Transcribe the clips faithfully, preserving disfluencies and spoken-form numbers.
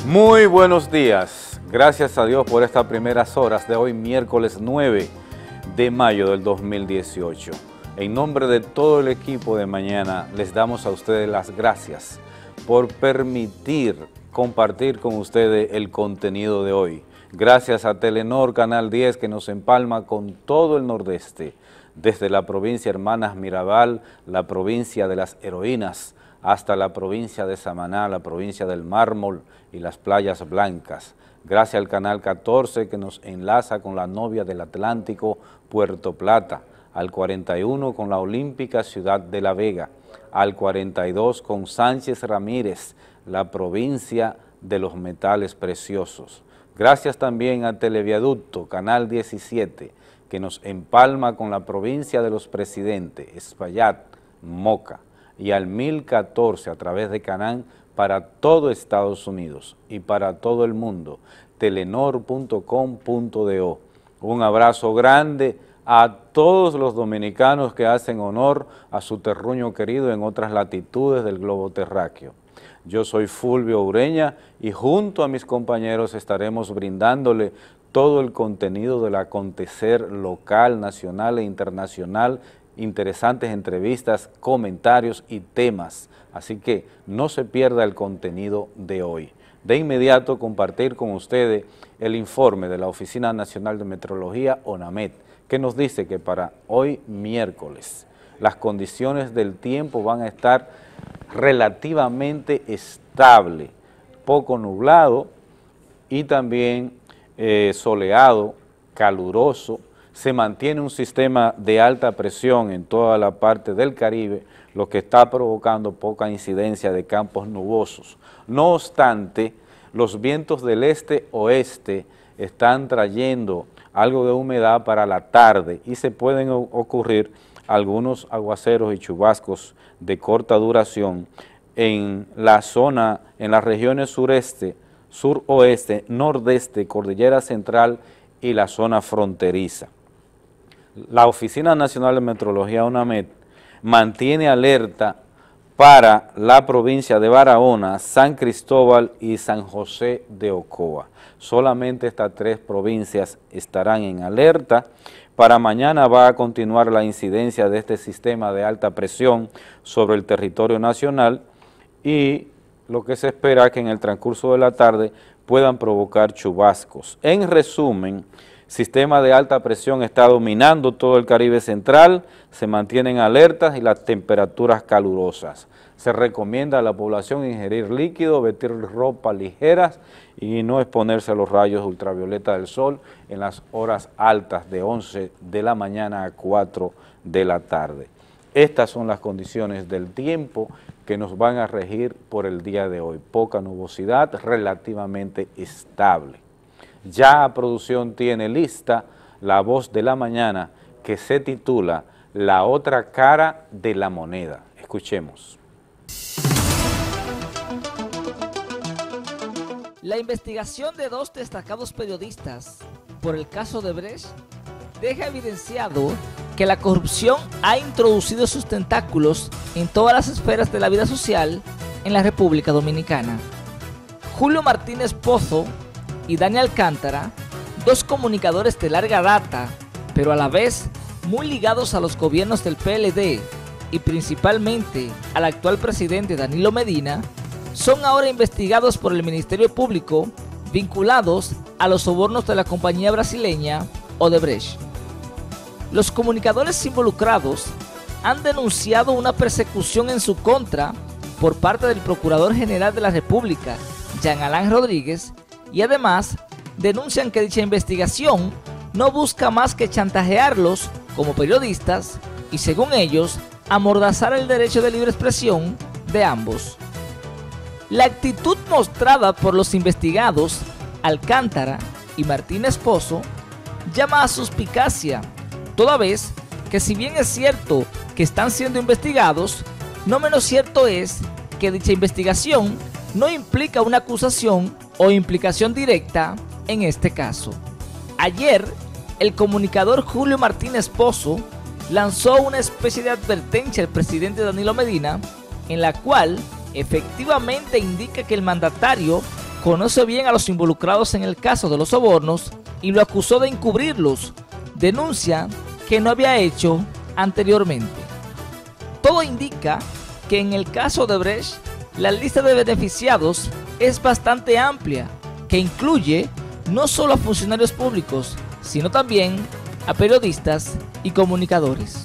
Muy buenos días, gracias a Dios por estas primeras horas de hoy, miércoles nueve de mayo del dos mil dieciocho. En nombre de todo el equipo de Mañana, les damos a ustedes las gracias por permitir compartir con ustedes el contenido de hoy. Gracias a Telenor Canal diez, que nos empalma con todo el nordeste, desde la provincia Hermanas Mirabal, la provincia de las heroínas, hasta la provincia de Samaná, la provincia del Mármol y las playas blancas. Gracias al Canal catorce, que nos enlaza con la novia del Atlántico, Puerto Plata, al cuarenta y uno con la olímpica ciudad de La Vega, al cuarenta y dos con Sánchez Ramírez, la provincia de los metales preciosos. Gracias también a Televiaducto, Canal diecisiete, que nos empalma con la provincia de los Presidentes, Espaillat, Moca, y al mil catorce a través de Canán para todo Estados Unidos y para todo el mundo, telenor punto com punto do. Un abrazo grande a todos los dominicanos que hacen honor a su terruño querido en otras latitudes del globo terráqueo. Yo soy Fulvio Ureña y junto a mis compañeros estaremos brindándole todo el contenido del acontecer local, nacional e internacional, interesantes entrevistas, comentarios y temas, así que no se pierda el contenido de hoy. De inmediato compartir con ustedes el informe de la Oficina Nacional de Meteorología, ONAMET, que nos dice que para hoy miércoles las condiciones del tiempo van a estar relativamente estables, poco nublado y también eh, soleado, caluroso. Se mantiene un sistema de alta presión en toda la parte del Caribe, lo que está provocando poca incidencia de campos nubosos. No obstante, los vientos del este-oeste están trayendo algo de humedad para la tarde y se pueden ocurrir algunos aguaceros y chubascos de corta duración en la zona, en las regiones sureste, suroeste, nordeste, cordillera central y la zona fronteriza. La Oficina Nacional de Meteorología, ONAMET, mantiene alerta para la provincia de Barahona, San Cristóbal y San José de Ocoa. Solamente estas tres provincias estarán en alerta. Para mañana va a continuar la incidencia de este sistema de alta presión sobre el territorio nacional y lo que se espera es que en el transcurso de la tarde puedan provocar chubascos. En resumen, sistema de alta presión está dominando todo el Caribe central, se mantienen alertas y las temperaturas calurosas. Se recomienda a la población ingerir líquido, vestir ropa ligeras y no exponerse a los rayos ultravioleta del sol en las horas altas de once de la mañana a cuatro de la tarde. Estas son las condiciones del tiempo que nos van a regir por el día de hoy. Poca nubosidad, relativamente estable. Ya a producción tiene lista la voz de la mañana que se titula La otra cara de la moneda. Escuchemos. La investigación de dos destacados periodistas por el caso de Brecht deja evidenciado que la corrupción ha introducido sus tentáculos en todas las esferas de la vida social en la República Dominicana. Julio Martínez Pozo y Dani Alcántara, dos comunicadores de larga data, pero a la vez muy ligados a los gobiernos del P L D y principalmente al actual presidente Danilo Medina, son ahora investigados por el Ministerio Público vinculados a los sobornos de la compañía brasileña Odebrecht. Los comunicadores involucrados han denunciado una persecución en su contra por parte del Procurador General de la República, Jean Alain Rodríguez, y además denuncian que dicha investigación no busca más que chantajearlos como periodistas y, según ellos, amordazar el derecho de libre expresión de ambos. La actitud mostrada por los investigados, Alcántara y Martínez Pozo, llama a suspicacia, toda vez que, si bien es cierto que están siendo investigados, no menos cierto es que dicha investigación no implica una acusación o implicación directa en este caso. Ayer, el comunicador Julio Martínez Pozo lanzó una especie de advertencia al presidente Danilo Medina, en la cual efectivamente indica que el mandatario conoce bien a los involucrados en el caso de los sobornos y lo acusó de encubrirlos, denuncia que no había hecho anteriormente. Todo indica que en el caso de Odebrecht, la lista de beneficiados es bastante amplia, que incluye no solo a funcionarios públicos, sino también a periodistas y comunicadores.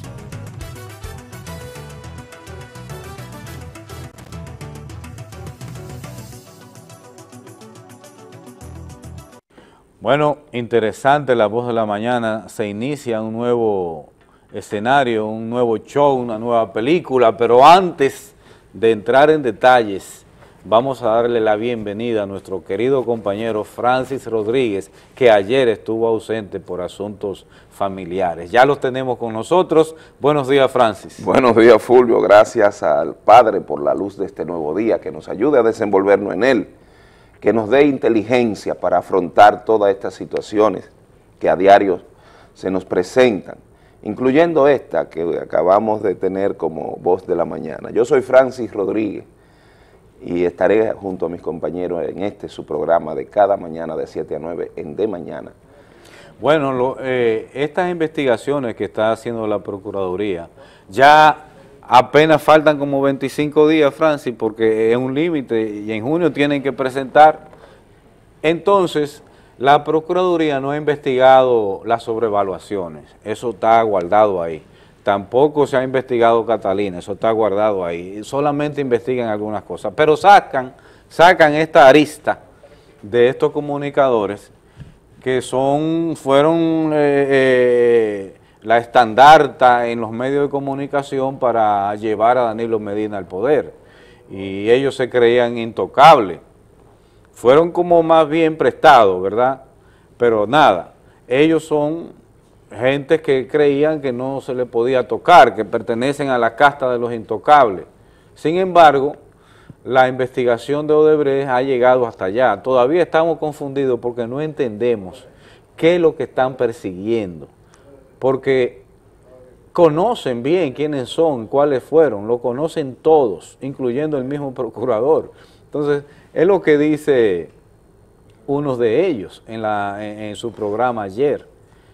Bueno, interesante La Voz de la Mañana, se inicia un nuevo escenario, un nuevo show, una nueva película, pero antes de entrar en detalles, vamos a darle la bienvenida a nuestro querido compañero Francis Rodríguez, que ayer estuvo ausente por asuntos familiares. Ya los tenemos con nosotros. Buenos días, Francis. Buenos días, Fulvio. Gracias al Padre por la luz de este nuevo día, que nos ayude a desenvolvernos en él, que nos dé inteligencia para afrontar todas estas situaciones que a diario se nos presentan, incluyendo esta que acabamos de tener como Voz de la Mañana. Yo soy Francis Rodríguez y estaré junto a mis compañeros en este su programa de cada mañana de siete a nueve en De Mañana. Bueno, lo, eh, estas investigaciones que está haciendo la Procuraduría, ya apenas faltan como veinticinco días, Francis, porque es un límite y en junio tienen que presentar. Entonces, la Procuraduría no ha investigado las sobrevaluaciones, eso está guardado ahí. Tampoco se ha investigado Catalina, eso está guardado ahí. Solamente investigan algunas cosas, pero sacan, sacan esta arista de estos comunicadores que son, fueron eh, eh, la estandarta en los medios de comunicación para llevar a Danilo Medina al poder. Y ellos se creían intocables. Fueron como más bien prestados, ¿verdad? Pero nada, ellos son gente que creían que no se le podía tocar, que pertenecen a la casta de los intocables. Sin embargo, la investigación de Odebrecht ha llegado hasta allá. Todavía estamos confundidos porque no entendemos qué es lo que están persiguiendo, porque conocen bien quiénes son, cuáles fueron, lo conocen todos, incluyendo el mismo procurador. Entonces, es lo que dice uno de ellos en, la, en, en su programa ayer.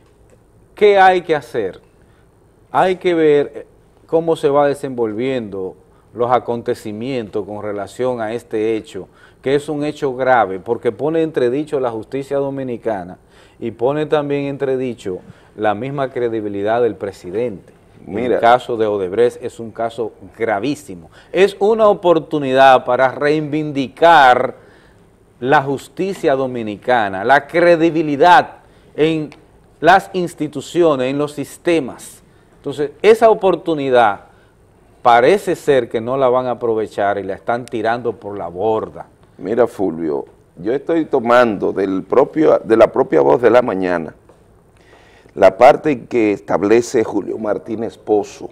¿Qué hay que hacer? Hay que ver cómo se va desenvolviendo los acontecimientos con relación a este hecho, que es un hecho grave, porque pone entredicho la justicia dominicana y pone también entredicho la misma credibilidad del presidente. Mira, el caso de Odebrecht es un caso gravísimo. Es una oportunidad para reivindicar la justicia dominicana, la credibilidad en las instituciones, en los sistemas. Entonces, esa oportunidad parece ser que no la van a aprovechar y la están tirando por la borda. Mira, Fulvio, yo estoy tomando del propio, de la propia Voz de la Mañana la parte que establece Julio Martínez Pozo,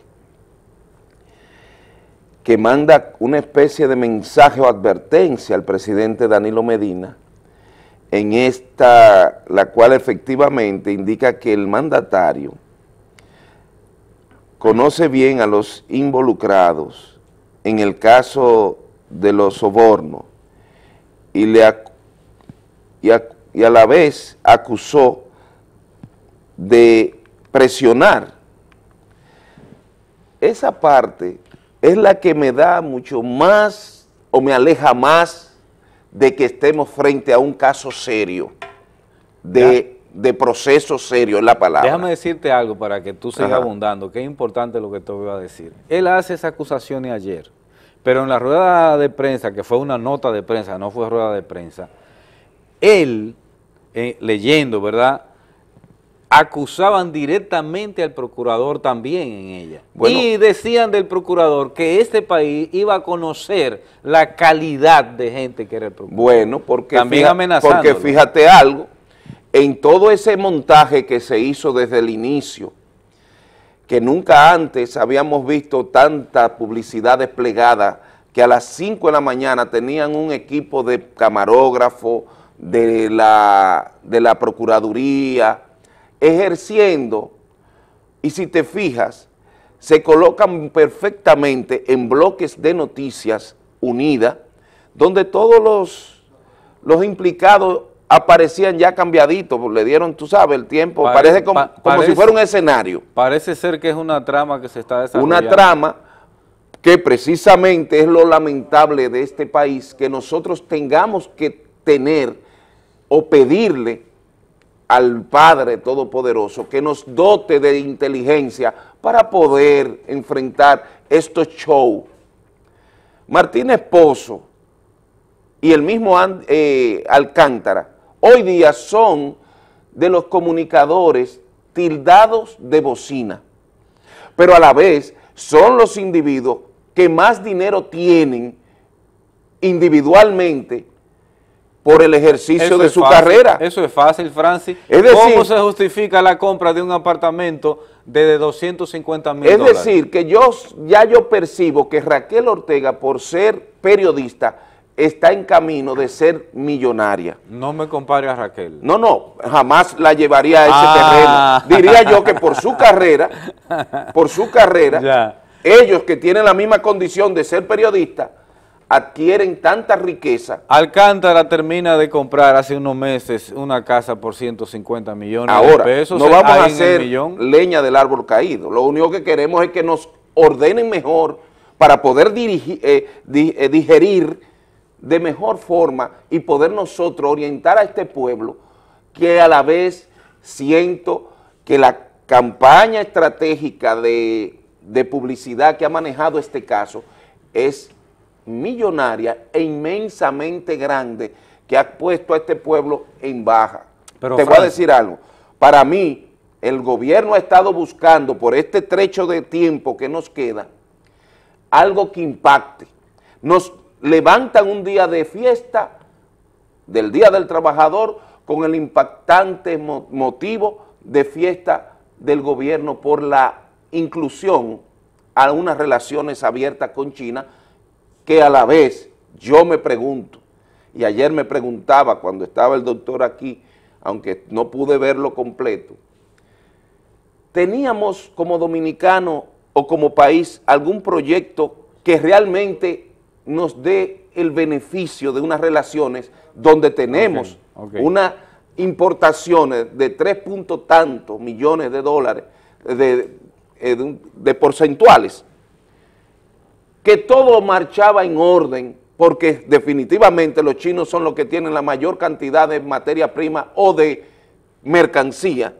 que manda una especie de mensaje o advertencia al presidente Danilo Medina, en esta, la cual efectivamente indica que el mandatario conoce bien a los involucrados en el caso de los sobornos y, le, y, a, y a la vez acusó de presionar. Esa parte es la que me da mucho más o me aleja más de que estemos frente a un caso serio, de, de proceso serio es la palabra. Déjame decirte algo para que tú sigas Ajá. abundando, que es importante lo que te voy a decir. Él hace esa acusación ayer, pero en la rueda de prensa, que fue una nota de prensa, no fue rueda de prensa, él, eh, leyendo, ¿verdad?, acusaban directamente al procurador también en ella. Bueno, y decían del procurador que este país iba a conocer la calidad de gente que era el procurador. Bueno, porque, también fija, amenazándolo. Porque fíjate algo, en todo ese montaje que se hizo desde el inicio, que nunca antes habíamos visto tanta publicidad desplegada, que a las cinco de la mañana tenían un equipo de camarógrafo de la, de la Procuraduría, ejerciendo, y si te fijas, se colocan perfectamente en bloques de noticias unidas, donde todos los, los implicados aparecían ya cambiaditos, le dieron, tú sabes, el tiempo, Pare, parece como, pa, como parece, si fuera un escenario. Parece ser que es una trama que se está desarrollando. Una trama que precisamente es lo lamentable de este país, que nosotros tengamos que tener o pedirle al Padre Todopoderoso que nos dote de inteligencia para poder enfrentar estos shows. Martínez Pozo y el mismo eh, Alcántara hoy día son de los comunicadores tildados de bocina, pero a la vez son los individuos que más dinero tienen individualmente por el ejercicio eso de su fácil, carrera. Eso es fácil, Francis. Es decir, ¿cómo se justifica la compra de un apartamento de doscientos cincuenta mil es dólares? Es decir, que yo ya yo percibo que Raquel Ortega, por ser periodista, está en camino de ser millonaria. No me compare a Raquel. No, no, jamás la llevaría a ese ah. terreno. Diría yo que por su carrera, por su carrera, ya. ellos que tienen la misma condición de ser periodistas, adquieren tanta riqueza. Alcántara termina de comprar hace unos meses una casa por ciento cincuenta millones Ahora, de pesos. no vamos a en hacer leña del árbol caído. Lo único que queremos es que nos ordenen mejor para poder dirigir, eh, di, eh, digerir de mejor forma y poder nosotros orientar a este pueblo, que a la vez siento que la campaña estratégica de, de publicidad que ha manejado este caso es millonaria e inmensamente grande, que ha puesto a este pueblo en baja. Pero te Francis, voy a decir algo, para mí el gobierno ha estado buscando por este trecho de tiempo que nos queda algo que impacte. Nos levantan un día de fiesta del Día del Trabajador con el impactante mo motivo de fiesta del gobierno por la inclusión a unas relaciones abiertas con China, que a la vez yo me pregunto, y ayer me preguntaba cuando estaba el doctor aquí, aunque no pude verlo completo, ¿teníamos como dominicano o como país algún proyecto que realmente nos dé el beneficio de unas relaciones donde tenemos okay, okay. unas importaciones de tres puntos tantos millones de dólares de, de, de porcentuales, que todo marchaba en orden, porque definitivamente los chinos son los que tienen la mayor cantidad de materia prima o de mercancía,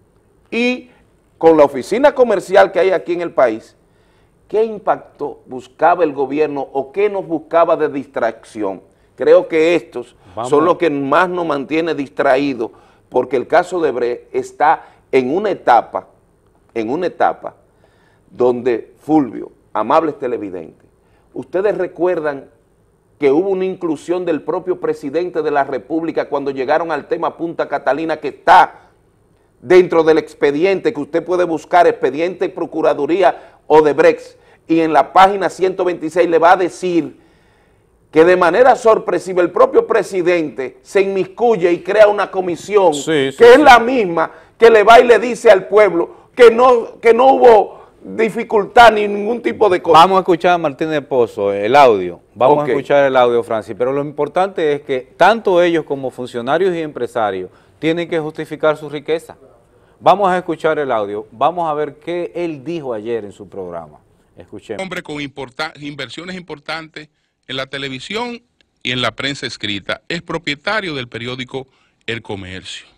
y con la oficina comercial que hay aquí en el país, ¿qué impacto buscaba el gobierno o qué nos buscaba de distracción? Creo que estos Vamos. son los que más nos mantiene distraídos, porque el caso de Brecht está en una etapa, en una etapa donde Fulvio, amables televidentes, ustedes recuerdan que hubo una inclusión del propio presidente de la República cuando llegaron al tema Punta Catalina, que está dentro del expediente que usted puede buscar, expediente Procuraduría Odebrecht, y en la página ciento veintiséis le va a decir que de manera sorpresiva el propio presidente se inmiscuye y crea una comisión sí, sí, que sí. es la misma que le va y le dice al pueblo que no, que no hubo dificultad ni ningún tipo de cosa. Vamos a escuchar a Martínez Pozo, el audio, vamos okay. a escuchar el audio, Francis, pero lo importante es que tanto ellos como funcionarios y empresarios tienen que justificar su riqueza. Vamos a escuchar el audio, vamos a ver qué él dijo ayer en su programa. Escuchemos. Hombre con importa, inversiones importantes en la televisión y en la prensa escrita, es propietario del periódico El Comercio.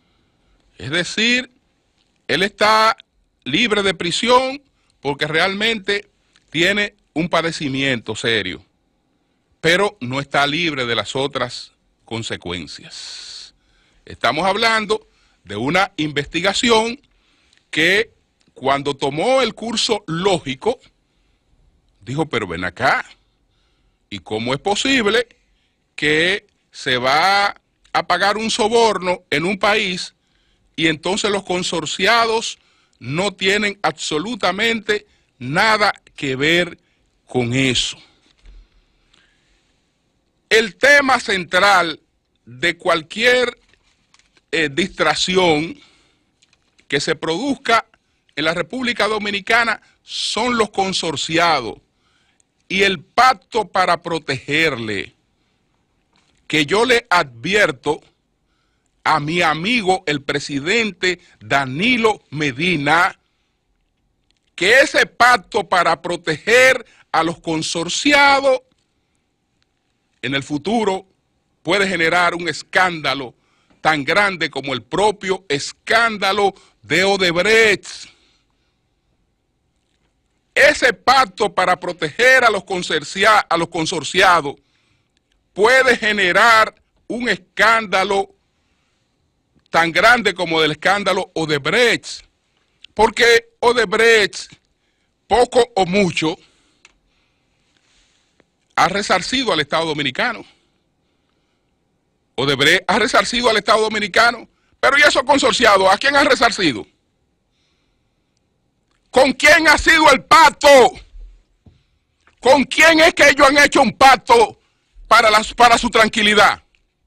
Es decir, él está libre de prisión porque realmente tiene un padecimiento serio, pero no está libre de las otras consecuencias. Estamos hablando de una investigación que cuando tomó el curso lógico, dijo, pero ven acá, ¿y cómo es posible que se va a pagar un soborno en un país y entonces los consorciados no tienen absolutamente nada que ver con eso? El tema central de cualquier eh, distracción que se produzca en la República Dominicana son los consorciados y el pacto para protegerle. que yo le advierto a mi amigo el presidente Danilo Medina que ese pacto para proteger a los consorciados en el futuro puede generar un escándalo tan grande como el propio escándalo de Odebrecht. Ese pacto para proteger a los, consorcia- a los consorciados puede generar un escándalo tan grande como el escándalo Odebrecht, porque Odebrecht, poco o mucho, ha resarcido al Estado Dominicano. Odebrecht ha resarcido al Estado Dominicano, pero ¿y esos consorciados? ¿A quién han resarcido? ¿Con quién ha sido el pacto? ¿Con quién es que ellos han hecho un pacto para, las, para su tranquilidad?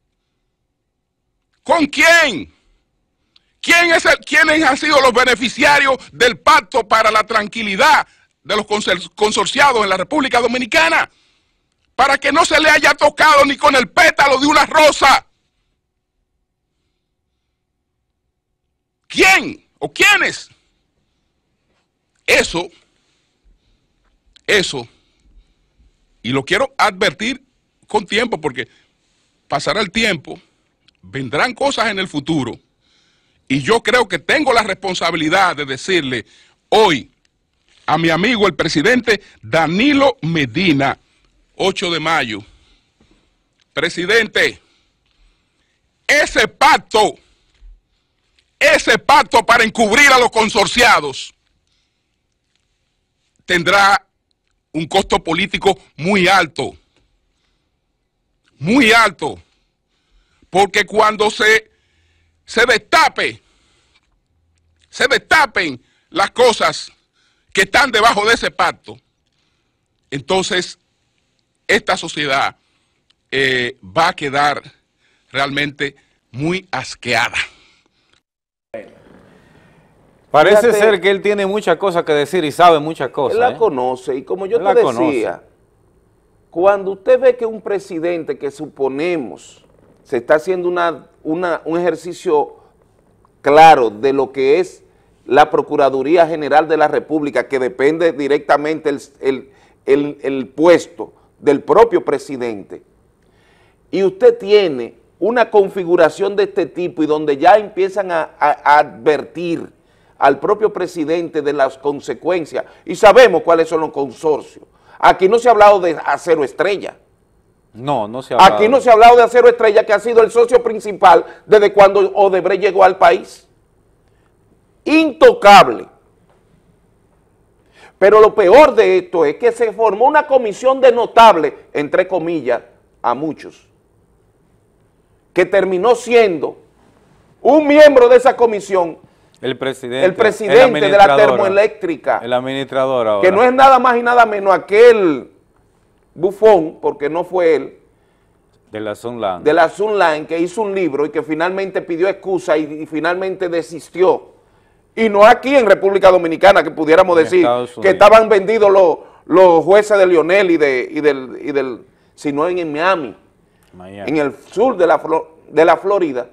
¿Con quién? ¿Quién es el, ¿Quiénes han sido los beneficiarios del pacto para la tranquilidad de los consorciados en la República Dominicana? Para que no se le haya tocado ni con el pétalo de una rosa. ¿Quién o quiénes? Eso, eso, y lo quiero advertir con tiempo porque pasará el tiempo, vendrán cosas en el futuro y yo creo que tengo la responsabilidad de decirle hoy a mi amigo el presidente Danilo Medina, ocho de mayo, presidente, ese pacto, ese pacto para encubrir a los consorciados tendrá un costo político muy alto, muy alto, porque cuando se, se destape, se destapen las cosas que están debajo de ese pacto, entonces esta sociedad eh, va a quedar realmente muy asqueada. Parece Fíjate, ser que él tiene muchas cosas que decir y sabe muchas cosas. Él la ¿eh? conoce y como yo Él te la decía, conoce. cuando usted ve que un presidente que suponemos se está haciendo una, una, un ejercicio claro de lo que es la Procuraduría General de la República, que depende directamente el, el, el, el puesto del propio presidente, y usted tiene una configuración de este tipo y donde ya empiezan a, a, a advertir al propio presidente de las consecuencias, y sabemos cuáles son los consorcios. Aquí no se ha hablado de Acero Estrella. No, no se ha hablado. Aquí no se ha hablado de Acero Estrella, que ha sido el socio principal desde cuando Odebrecht llegó al país. Intocable. Pero lo peor de esto es que se formó una comisión de notables, entre comillas, a muchos, que terminó siendo un miembro de esa comisión, El presidente, el presidente el de la termoeléctrica, el administrador ahora. que no es nada más y nada menos aquel bufón, porque no fue él, de la Sunland. de la Sunline, que hizo un libro y que finalmente pidió excusa y, y finalmente desistió. Y no aquí en República Dominicana, que pudiéramos En decir Estados que Unidos. estaban vendidos los, los jueces de Lionel y, de, y, del, y del, sino en, en Miami, Miami. en el sur de la, de la Florida.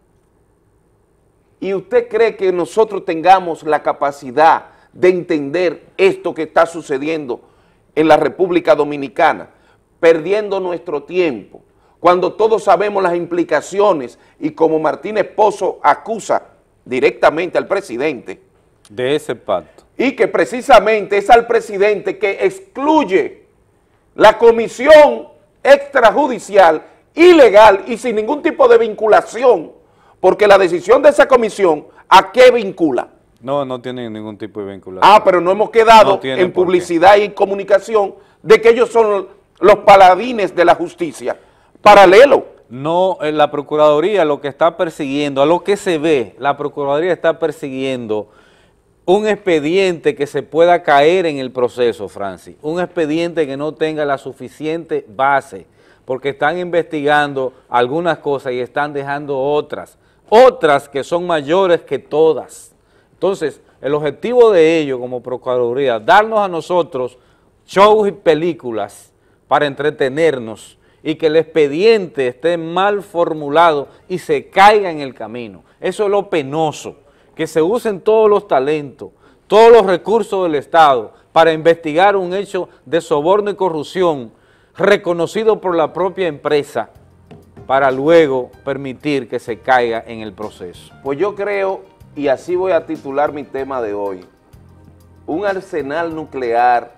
¿Y usted cree que nosotros tengamos la capacidad de entender esto que está sucediendo en la República Dominicana, perdiendo nuestro tiempo, cuando todos sabemos las implicaciones y como Martínez Pozo acusa directamente al presidente? De ese pacto. Y que precisamente es al presidente que excluye la comisión extrajudicial ilegal y sin ningún tipo de vinculación, porque la decisión de esa comisión, ¿a qué vincula? No, no tiene ningún tipo de vinculación. Ah, pero no hemos quedado No tiene en por qué. publicidad y comunicación de que ellos son los paladines de la justicia. Paralelo. No, eh, la Procuraduría lo que está persiguiendo, a lo que se ve, la Procuraduría está persiguiendo un expediente que se pueda caer en el proceso, Francis, un expediente que no tenga la suficiente base, porque están investigando algunas cosas y están dejando otras, otras que son mayores que todas. Entonces, el objetivo de ellos como Procuraduría, darnos a nosotros shows y películas para entretenernos y que el expediente esté mal formulado y se caiga en el camino. Eso es lo penoso, que se usen todos los talentos, todos los recursos del Estado para investigar un hecho de soborno y corrupción reconocido por la propia empresa para luego permitir que se caiga en el proceso. Pues yo creo, y así voy a titular mi tema de hoy, un arsenal nuclear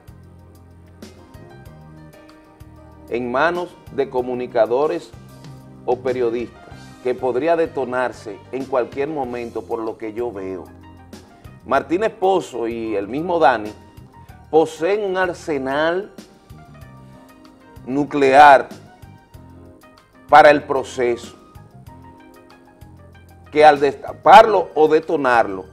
en manos de comunicadores o periodistas que podría detonarse en cualquier momento por lo que yo veo. Martínez Pozo y el mismo Dani poseen un arsenal nuclear para el proceso que al destaparlo o detonarlo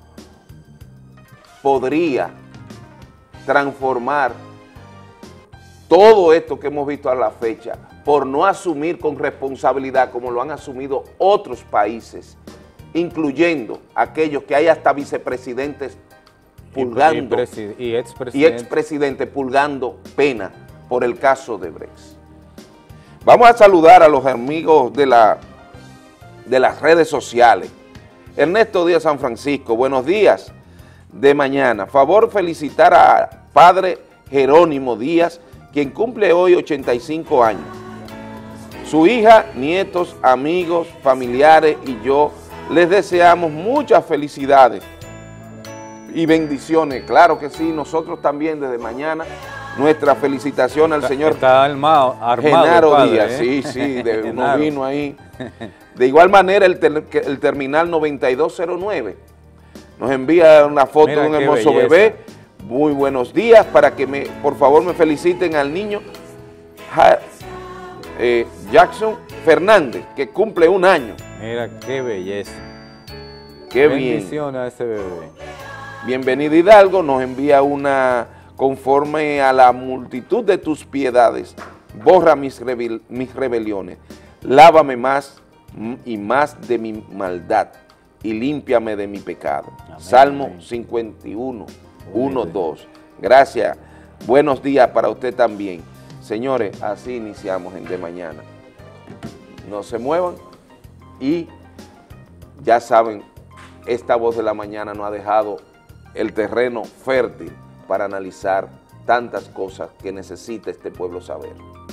podría transformar todo esto que hemos visto a la fecha por no asumir con responsabilidad como lo han asumido otros países, incluyendo aquellos que hay hasta vicepresidentes pulgando y, y, y expresidentes y expresidentes pulgando pena por el caso de Brecht. Vamos a saludar a los amigos de, la, de las redes sociales. Ernesto Díaz San Francisco, buenos días de mañana. Favor felicitar a padre Jerónimo Díaz, quien cumple hoy ochenta y cinco años. Su hija, nietos, amigos, familiares y yo les deseamos muchas felicidades y bendiciones. Claro que sí, nosotros también desde mañana, nuestra felicitación al está, señor está armado, armado Genaro padre, Díaz, ¿eh? sí, sí, de uno vino ahí. De igual manera, el, ter, el terminal noventa y dos cero nueve nos envía una foto Mira de un qué hermoso belleza. bebé. Muy buenos días, para que me, por favor me feliciten al niño ja, eh, Jackson Fernández, que cumple un año. Mira qué belleza. Qué bien. Bendiciones a ese bebé. Bienvenido Hidalgo, nos envía una conforme a la multitud de tus piedades, borra mis, rebel, mis rebeliones, lávame más y más de mi maldad y límpiame de mi pecado. Amén, Salmo amén. cincuenta y uno, uno, dos. Gracias, buenos días para usted también. Señores, así iniciamos en De Mañana. No se muevan y ya saben, esta voz de la mañana nos ha dejado el terreno fértil para analizar tantas cosas que necesita este pueblo saber.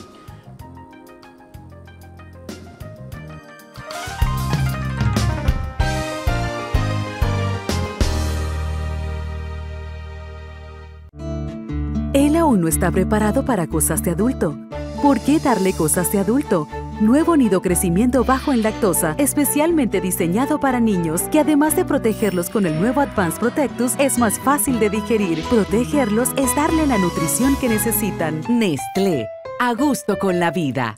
Él aún no está preparado para cosas de adulto. ¿Por qué darle cosas de adulto? Nuevo nido crecimiento bajo en lactosa, especialmente diseñado para niños, que además de protegerlos con el nuevo Advanced Protectus, es más fácil de digerir. Protegerlos es darle la nutrición que necesitan. Nestlé, a gusto con la vida.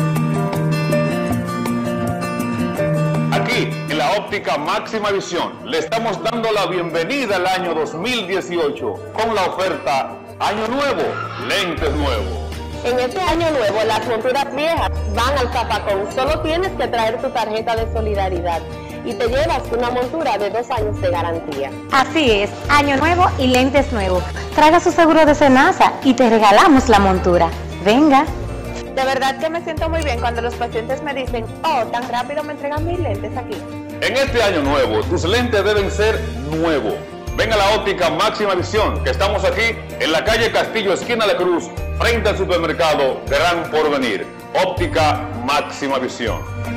Aquí, en la óptica Máxima Visión, le estamos dando la bienvenida al año dos mil dieciocho con la oferta Año Nuevo, Lentes Nuevos. En este año nuevo, las monturas viejas van al zapacón. Solo tienes que traer tu tarjeta de solidaridad y te llevas una montura de dos años de garantía. Así es, año nuevo y lentes nuevos. Traiga su seguro de Senasa y te regalamos la montura. Venga. De verdad que me siento muy bien cuando los pacientes me dicen, oh, tan rápido me entregan mis lentes aquí. En este año nuevo, tus lentes deben ser nuevos. Ven a la óptica Máxima Visión, que estamos aquí en la calle Castillo, esquina de Cruz, frente al supermercado Gran Porvenir. Óptica Máxima Visión.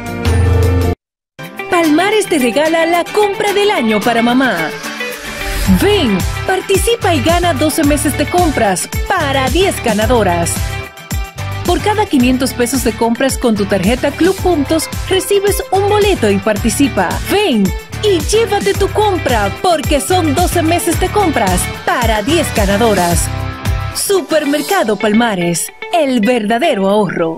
Palmares te regala la compra del año para mamá. Ven, participa y gana doce meses de compras para diez ganadoras. Por cada quinientos pesos de compras con tu tarjeta Club Puntos, recibes un boleto y participa. Ven y llévate tu compra, porque son doce meses de compras para diez ganadoras. Supermercado Palmares, el verdadero ahorro.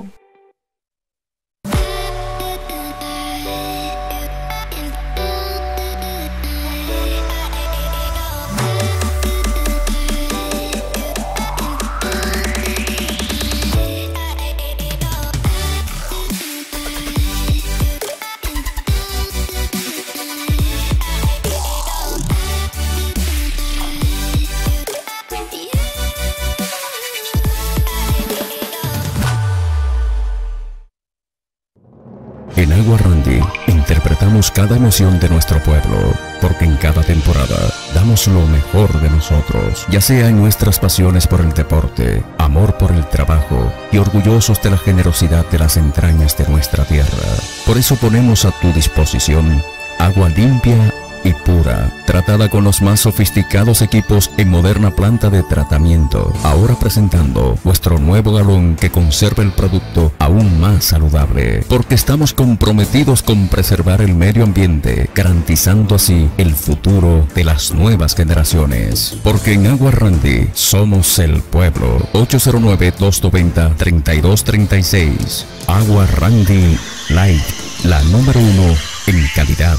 En Agua Randy interpretamos cada emoción de nuestro pueblo, porque en cada temporada damos lo mejor de nosotros, ya sea en nuestras pasiones por el deporte, amor por el trabajo y orgullosos de la generosidad de las entrañas de nuestra tierra. Por eso ponemos a tu disposición agua limpia y pura, tratada con los más sofisticados equipos en moderna planta de tratamiento. Ahora presentando nuestro nuevo galón que conserva el producto aún más saludable, porque estamos comprometidos con preservar el medio ambiente, garantizando así el futuro de las nuevas generaciones. Porque en Agua Randy somos el pueblo. ocho cero nueve, dos dos cero, tres dos tres seis. Agua Randy Light, la número uno en calidad.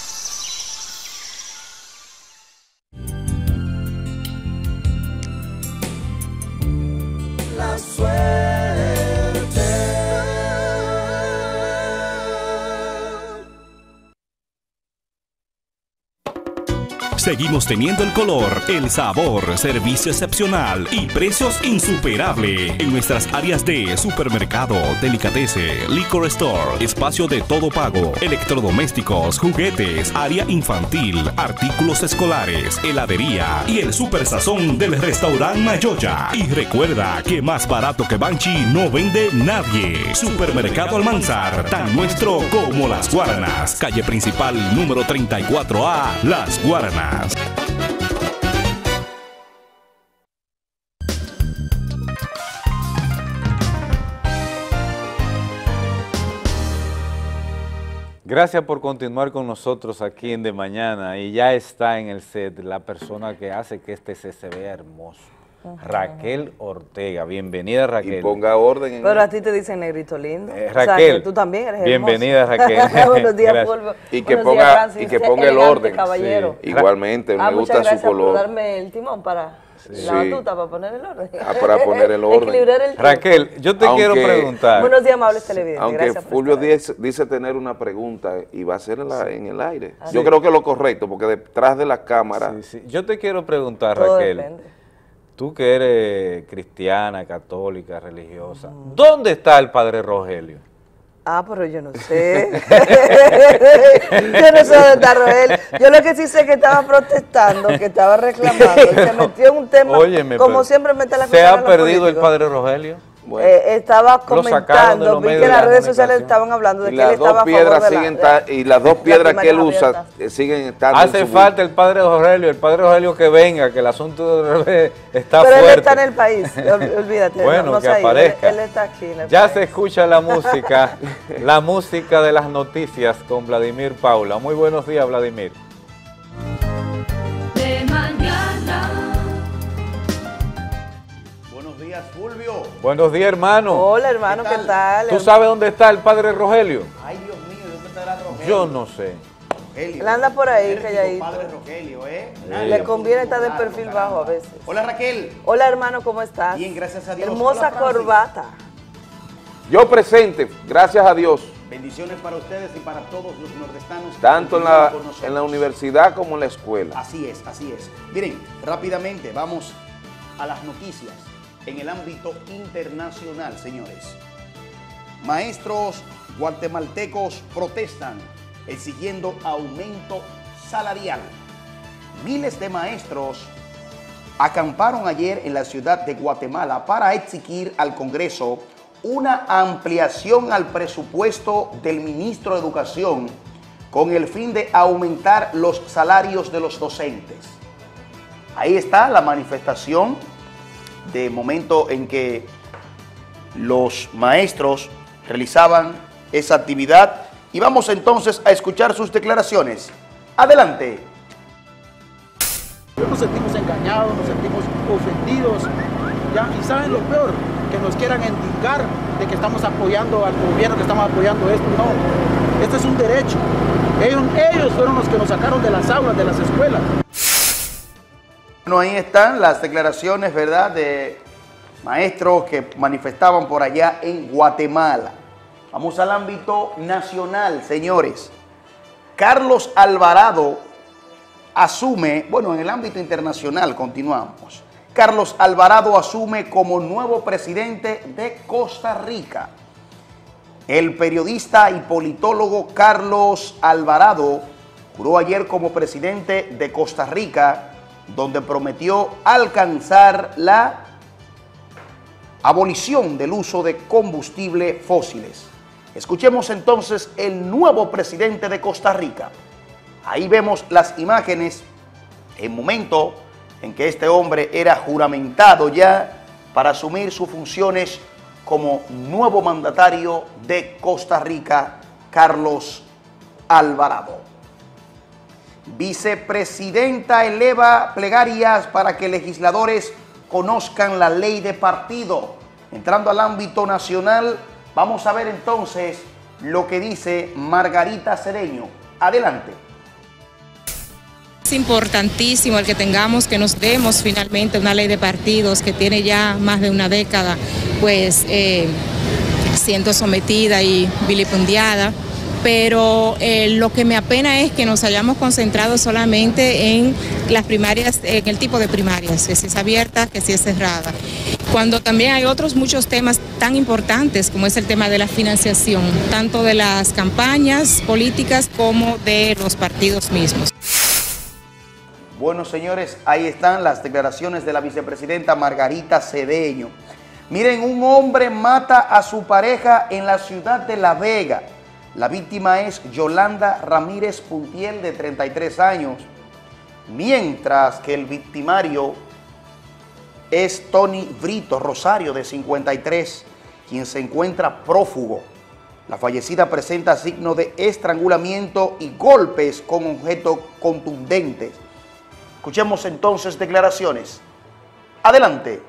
Seguimos teniendo el color, el sabor, servicio excepcional y precios insuperables en nuestras áreas de supermercado, delicatessen, liquor store, espacio de todo pago, electrodomésticos, juguetes, área infantil, artículos escolares, heladería y el super sazón del restaurante Mayoya. Y recuerda que más barato que Banchi no vende nadie. Supermercado Almanzar, tan nuestro como Las Guaranas. Calle principal número treinta y cuatro A, Las Guaranas. Gracias por continuar con nosotros aquí en De Mañana, y ya está en el set la persona que hace que este set se vea hermoso. Uh-huh. Raquel Ortega, bienvenida Raquel. Y ponga orden en... Pero a ti te dicen negrito lindo. Eh, Raquel, o sea, que tú también eres bienvenida hermoso. Raquel. Buenos días, Fulvio. Y que Buenos ponga, días, Francis. y que ponga el orden. Caballero. Sí. Igualmente, ah, me gusta su color. Muchas gracias por darme el timón para sí. la batuta, para poner el orden. Ah, para poner el orden. Equilibrar el Raquel, yo te aunque, quiero preguntar. Buenos días, amables televidentes. Aunque gracias por Fulvio dice, dice tener una pregunta y va a ser en, la, sí. en el aire. Ah, yo sí. creo que es lo correcto, porque detrás de la cámara... Sí, sí. Yo te quiero preguntar, Todo Raquel. Depende. Tú que eres cristiana, católica, religiosa, mm. ¿dónde está el padre Rogelio? Ah, pero yo no sé. Yo no sé dónde está Rogelio. Yo lo que sí sé es que estaba protestando, que estaba reclamando, y se metió en un tema, Óyeme, como siempre mete la ¿se ha perdido el padre Rogelio? Bueno, eh, estaba comentando, vi que las redes sociales estaban hablando de que él estaba a favor de siguen la, de, Y las dos piedras que él usa eh, siguen estando Hace falta el padre Rogelio, el padre Rogelio que venga, que el asunto de revés está Pero fuerte. Pero él está en el país, olvídate. Bueno, no, no que aparezca. Él, él está aquí en el ya país. se escucha la música, la música de las noticias con Vladimir Paula. Muy buenos días, Vladimir. De mañana. Fulvio. Buenos días, hermano. Hola, hermano, ¿qué tal? ¿Qué tal? ¿Tú sabes dónde está el padre Rogelio? Ay, Dios mío, ¿dónde estará Rogelio? Yo no sé. Rogelio. Él anda por ahí, calladito. Padre Rogelio, ¿eh? Le conviene estar de perfil bajo a veces. Hola, Raquel. Hola, hermano, ¿cómo estás? Bien, gracias a Dios. Hermosa Hola, corbata. Yo presente, gracias a Dios. Bendiciones para ustedes y para todos los nordestanos. Tanto en la, en la universidad como en la escuela. Así es, así es. Miren, rápidamente vamos a las noticias. En el ámbito internacional, señores. Maestros guatemaltecos protestan exigiendo aumento salarial. Miles de maestros acamparon ayer en la ciudad de Guatemala para exigir al Congreso una ampliación al presupuesto del ministro de Educación con el fin de aumentar los salarios de los docentes. Ahí está la manifestación de momento en que los maestros realizaban esa actividad. Y vamos entonces a escuchar sus declaraciones. Adelante. Nos sentimos engañados, nos sentimos ofendidos, ¿ya? Y saben lo peor, que nos quieran indicar de que estamos apoyando al gobierno, que estamos apoyando esto. No, este es un derecho. Ellos, ellos fueron los que nos sacaron de las aulas, de las escuelas. Bueno, ahí están las declaraciones, ¿verdad?, de maestros que manifestaban por allá en Guatemala. Vamos al ámbito nacional, señores. Carlos Alvarado asume, bueno, en el ámbito internacional continuamos. Carlos Alvarado asume como nuevo presidente de Costa Rica. El periodista y politólogo Carlos Alvarado juró ayer como presidente de Costa Rica, donde prometió alcanzar la abolición del uso de combustibles fósiles. Escuchemos entonces el nuevo presidente de Costa Rica. Ahí vemos las imágenes en momento en que este hombre era juramentado ya para asumir sus funciones como nuevo mandatario de Costa Rica, Carlos Alvarado. Vicepresidenta eleva plegarias para que legisladores conozcan la ley de partido. Entrando al ámbito nacional, vamos a ver entonces lo que dice Margarita Cedeño. Adelante. Es importantísimo el que tengamos, que nos demos finalmente una ley de partidos que tiene ya más de una década, pues eh, siendo sometida y vilipendiada. Pero eh, lo que me apena es que nos hayamos concentrado solamente en las primarias, en el tipo de primarias, que si es abierta, que si es cerrada, cuando también hay otros muchos temas tan importantes como es el tema de la financiación, tanto de las campañas políticas como de los partidos mismos. Bueno, señores, ahí están las declaraciones de la vicepresidenta Margarita Cedeño. Miren, un hombre mata a su pareja en la ciudad de La Vega. La víctima es Yolanda Ramírez Puntiel, de treinta y tres años, mientras que el victimario es Tony Brito Rosario, de cincuenta y tres, quien se encuentra prófugo. La fallecida presenta signos de estrangulamiento y golpes con objetos contundentes. Escuchemos entonces declaraciones. Adelante.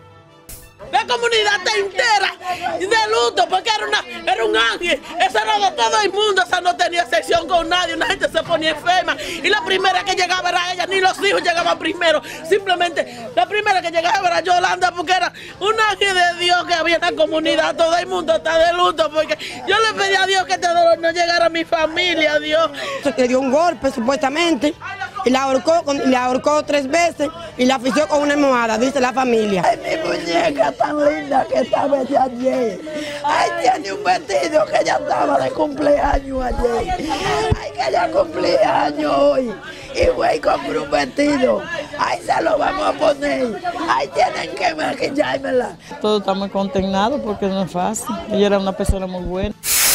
La comunidad está entera de luto porque era, una, era un ángel. Esa era de todo el mundo, esa no tenía sección con nadie, una gente se ponía enferma. Y la primera que llegaba era ella, ni los hijos llegaban primero. Simplemente la primera que llegaba era Yolanda porque era un ángel de Dios que había en la comunidad. Todo el mundo está de luto porque yo le pedí a Dios que este dolor no llegara a mi familia, Dios. Le dio un golpe supuestamente y la ahorcó, la ahorcó tres veces y la asfixió con una almohada, dice la familia. Ay, mi muñeca tan linda que estaba de ayer. Ay, tiene un vestido que ya estaba de cumpleaños ayer. Ay, que ya cumpleaños hoy. Y güey, compré un vestido. Ay, se lo vamos a poner. Ay, tienen que maquillármela. Todo está muy contenado porque no es fácil. Ella era una persona muy buena.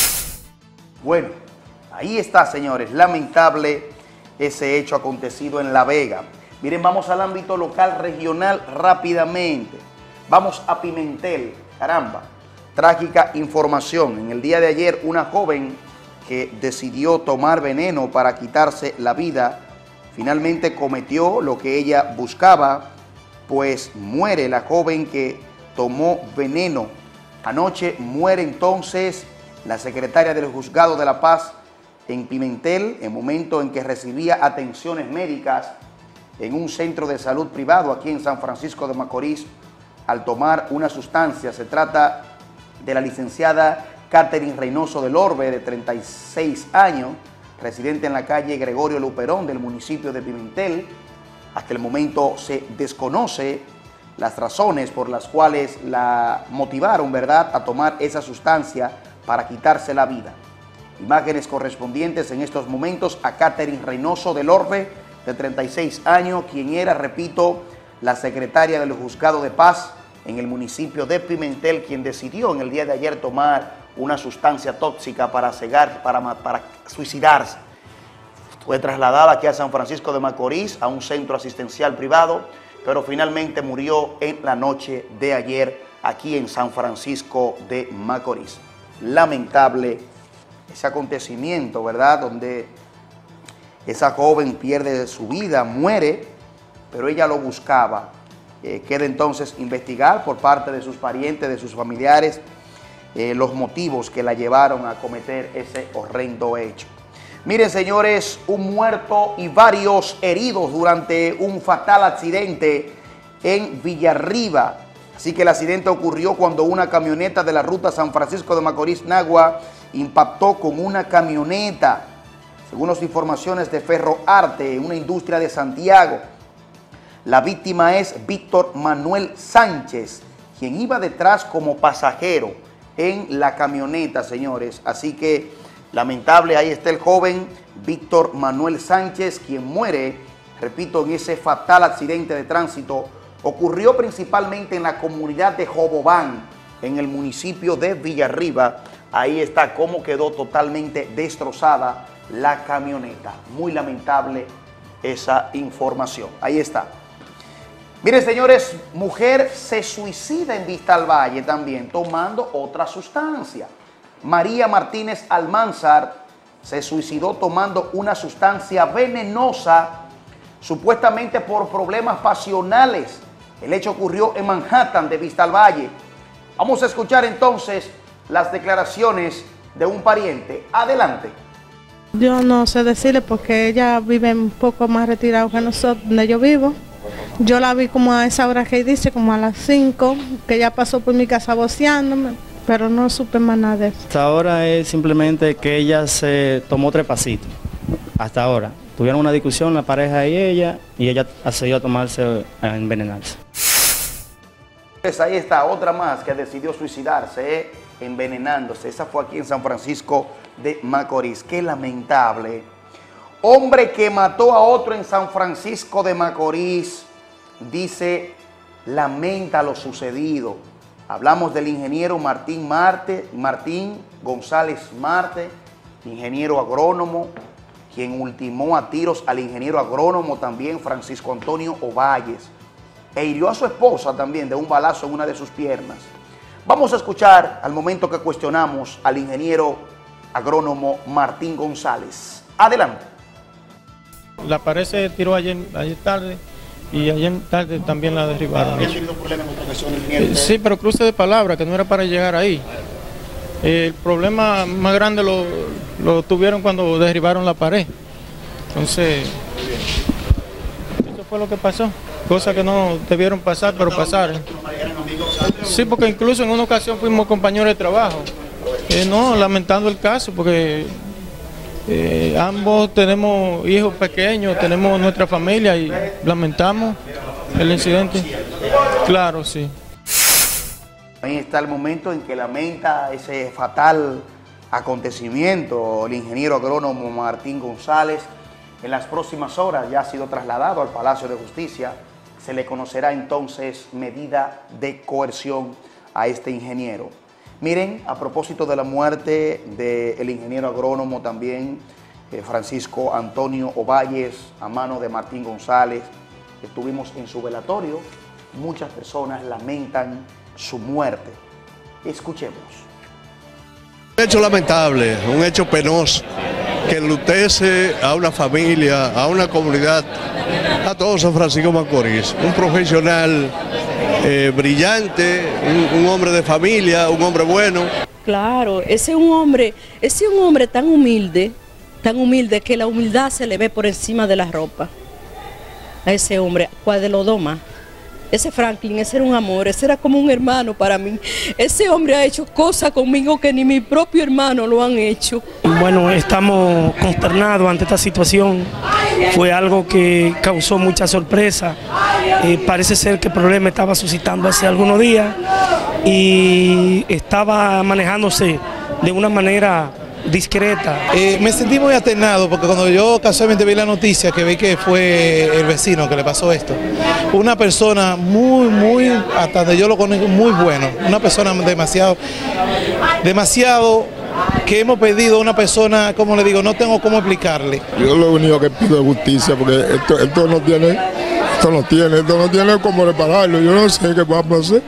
Bueno, ahí está, señores. Lamentable ese hecho acontecido en La Vega. Miren, vamos al ámbito local, regional, rápidamente. Vamos a Pimentel, caramba. Trágica información. En el día de ayer, una joven que decidió tomar veneno para quitarse la vida, finalmente cometió lo que ella buscaba, pues muere la joven que tomó veneno. Anoche muere entonces la secretaria del Juzgado de la Paz en Pimentel, en momento en que recibía atenciones médicas en un centro de salud privado aquí en San Francisco de Macorís, al tomar una sustancia. Se trata de la licenciada Catherine Reynoso del Orbe, de treinta y seis años, residente en la calle Gregorio Luperón del municipio de Pimentel. Hasta el momento se desconoce las razones por las cuales la motivaron, ¿verdad?, a tomar esa sustancia para quitarse la vida. Imágenes correspondientes en estos momentos a Catherine Reynoso del Orbe, de treinta y seis años, quien era, repito, la secretaria del Juzgado de Paz en el municipio de Pimentel, quien decidió en el día de ayer tomar una sustancia tóxica para cegar, para, para suicidarse. Fue trasladada aquí a San Francisco de Macorís, a un centro asistencial privado, pero finalmente murió en la noche de ayer aquí en San Francisco de Macorís. Lamentable ese acontecimiento, ¿verdad?, donde esa joven pierde su vida, muere, pero ella lo buscaba. Eh, queda entonces investigar por parte de sus parientes, de sus familiares, eh, los motivos que la llevaron a cometer ese horrendo hecho. Miren, señores, un muerto y varios heridos durante un fatal accidente en Villarriba. Así que el accidente ocurrió cuando una camioneta de la ruta San Francisco de Macorís-Nagua impactó con una camioneta. Según las informaciones de Ferroarte, una industria de Santiago, la víctima es Víctor Manuel Sánchez, quien iba detrás como pasajero. en la camioneta, señores. Así que, lamentable, ahí está el joven Víctor Manuel Sánchez, quien muere, repito, en ese fatal accidente de tránsito. Ocurrió principalmente en la comunidad de Jobobán, en el municipio de Villarriba. Ahí está cómo quedó totalmente destrozada la camioneta. Muy lamentable esa información. Ahí está. Miren, señores, mujer se suicida en Vista al Valle también tomando otra sustancia. María Martínez Almanzar se suicidó tomando una sustancia venenosa, supuestamente por problemas pasionales. El hecho ocurrió en Manhattan de Vista al Valle. Vamos a escuchar entonces las declaraciones de un pariente. Adelante. Yo no sé decirle porque ella vive un poco más retirado que nosotros, donde yo vivo. Yo la vi como a esa hora que dice, como a las cinco, que ella pasó por mi casa voceándome, pero no supe más nada de eso. Hasta ahora es simplemente que ella se tomó tres pasitos, hasta ahora. Tuvieron una discusión la pareja y ella, y ella accedió a tomarse, a envenenarse. Pues ahí está otra más que decidió suicidarse, ¿eh? envenenándose. Esa fue aquí en San Francisco de Macorís. Qué lamentable. Hombre que mató a otro en San Francisco de Macorís, dice, lamenta lo sucedido. Hablamos del ingeniero Martín Marte, Martín González Marte, ingeniero agrónomo, quien ultimó a tiros al ingeniero agrónomo también Francisco Antonio Ovalles, e hirió a su esposa también de un balazo en una de sus piernas. Vamos a escuchar al momento que cuestionamos al ingeniero agrónomo Martín González. Adelante. La pared se tiró ayer, ayer tarde y ayer tarde también la derribaron. ¿Había tenido problemas con profesor ingeniero? Sí, pero cruce de palabra, que no era para llegar ahí. El problema más grande lo, lo tuvieron cuando derribaron la pared. Entonces, eso fue lo que pasó. Cosas que no debieron pasar, pero pasaron. Sí, porque incluso en una ocasión fuimos compañeros de trabajo. Eh, no, lamentando el caso, porque eh, ambos tenemos hijos pequeños, tenemos nuestra familia y lamentamos el incidente. Claro, sí. Ahí está el momento en que lamenta ese fatal acontecimiento el ingeniero agrónomo Martín González. En las próximas horas ya ha sido trasladado al Palacio de Justicia. Se le conocerá entonces medida de coerción a este ingeniero. Miren, a propósito de la muerte del ingeniero agrónomo también, eh, Francisco Antonio Ovalles, a mano de Martín González, estuvimos en su velatorio. Muchas personas lamentan su muerte. Escuchemos. Un hecho lamentable, un hecho penoso, que enlutece a una familia, a una comunidad, a todo San Francisco de Macorís. Un profesional eh, brillante, un, un hombre de familia, un hombre bueno. Claro, ese es un hombre, ese es un hombre tan humilde, tan humilde que la humildad se le ve por encima de la ropa. A ese hombre, ¿cuál de los dos más? Ese Franklin, ese era un amor, ese era como un hermano para mí. Ese hombre ha hecho cosas conmigo que ni mi propio hermano lo han hecho. Bueno, estamos consternados ante esta situación. Fue algo que causó mucha sorpresa. Eh, parece ser que el problema estaba suscitando hace algunos días y estaba manejándose de una manera discreta. Eh, me sentí muy atenado porque cuando yo casualmente vi la noticia que vi que fue el vecino que le pasó esto, una persona muy, muy, hasta donde yo lo conozco, muy bueno, una persona demasiado, demasiado que hemos pedido a una persona, como le digo, no tengo cómo explicarle. Yo lo único que pido es justicia porque esto, esto no tiene, esto no tiene, esto no tiene cómo repararlo, yo no sé qué va a pasar,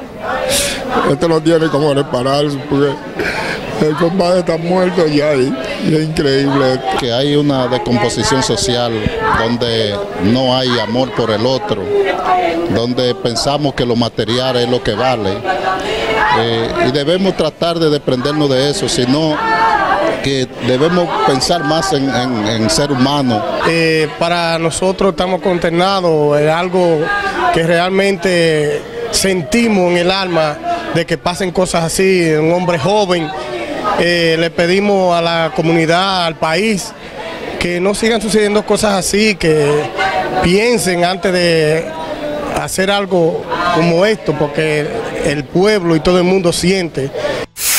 esto no tiene cómo repararse porque el compadre está muerto ya y, y es increíble. Que hay una descomposición social donde no hay amor por el otro, donde pensamos que lo material es lo que vale. Eh, y debemos tratar de desprendernos de eso, sino que debemos pensar más en, en, en ser humano. Eh, para nosotros estamos consternados, es algo que realmente sentimos en el alma de que pasen cosas así, un hombre joven. Eh, le pedimos a la comunidad, al país, que no sigan sucediendo cosas así, que piensen antes de hacer algo como esto, porque el pueblo y todo el mundo siente.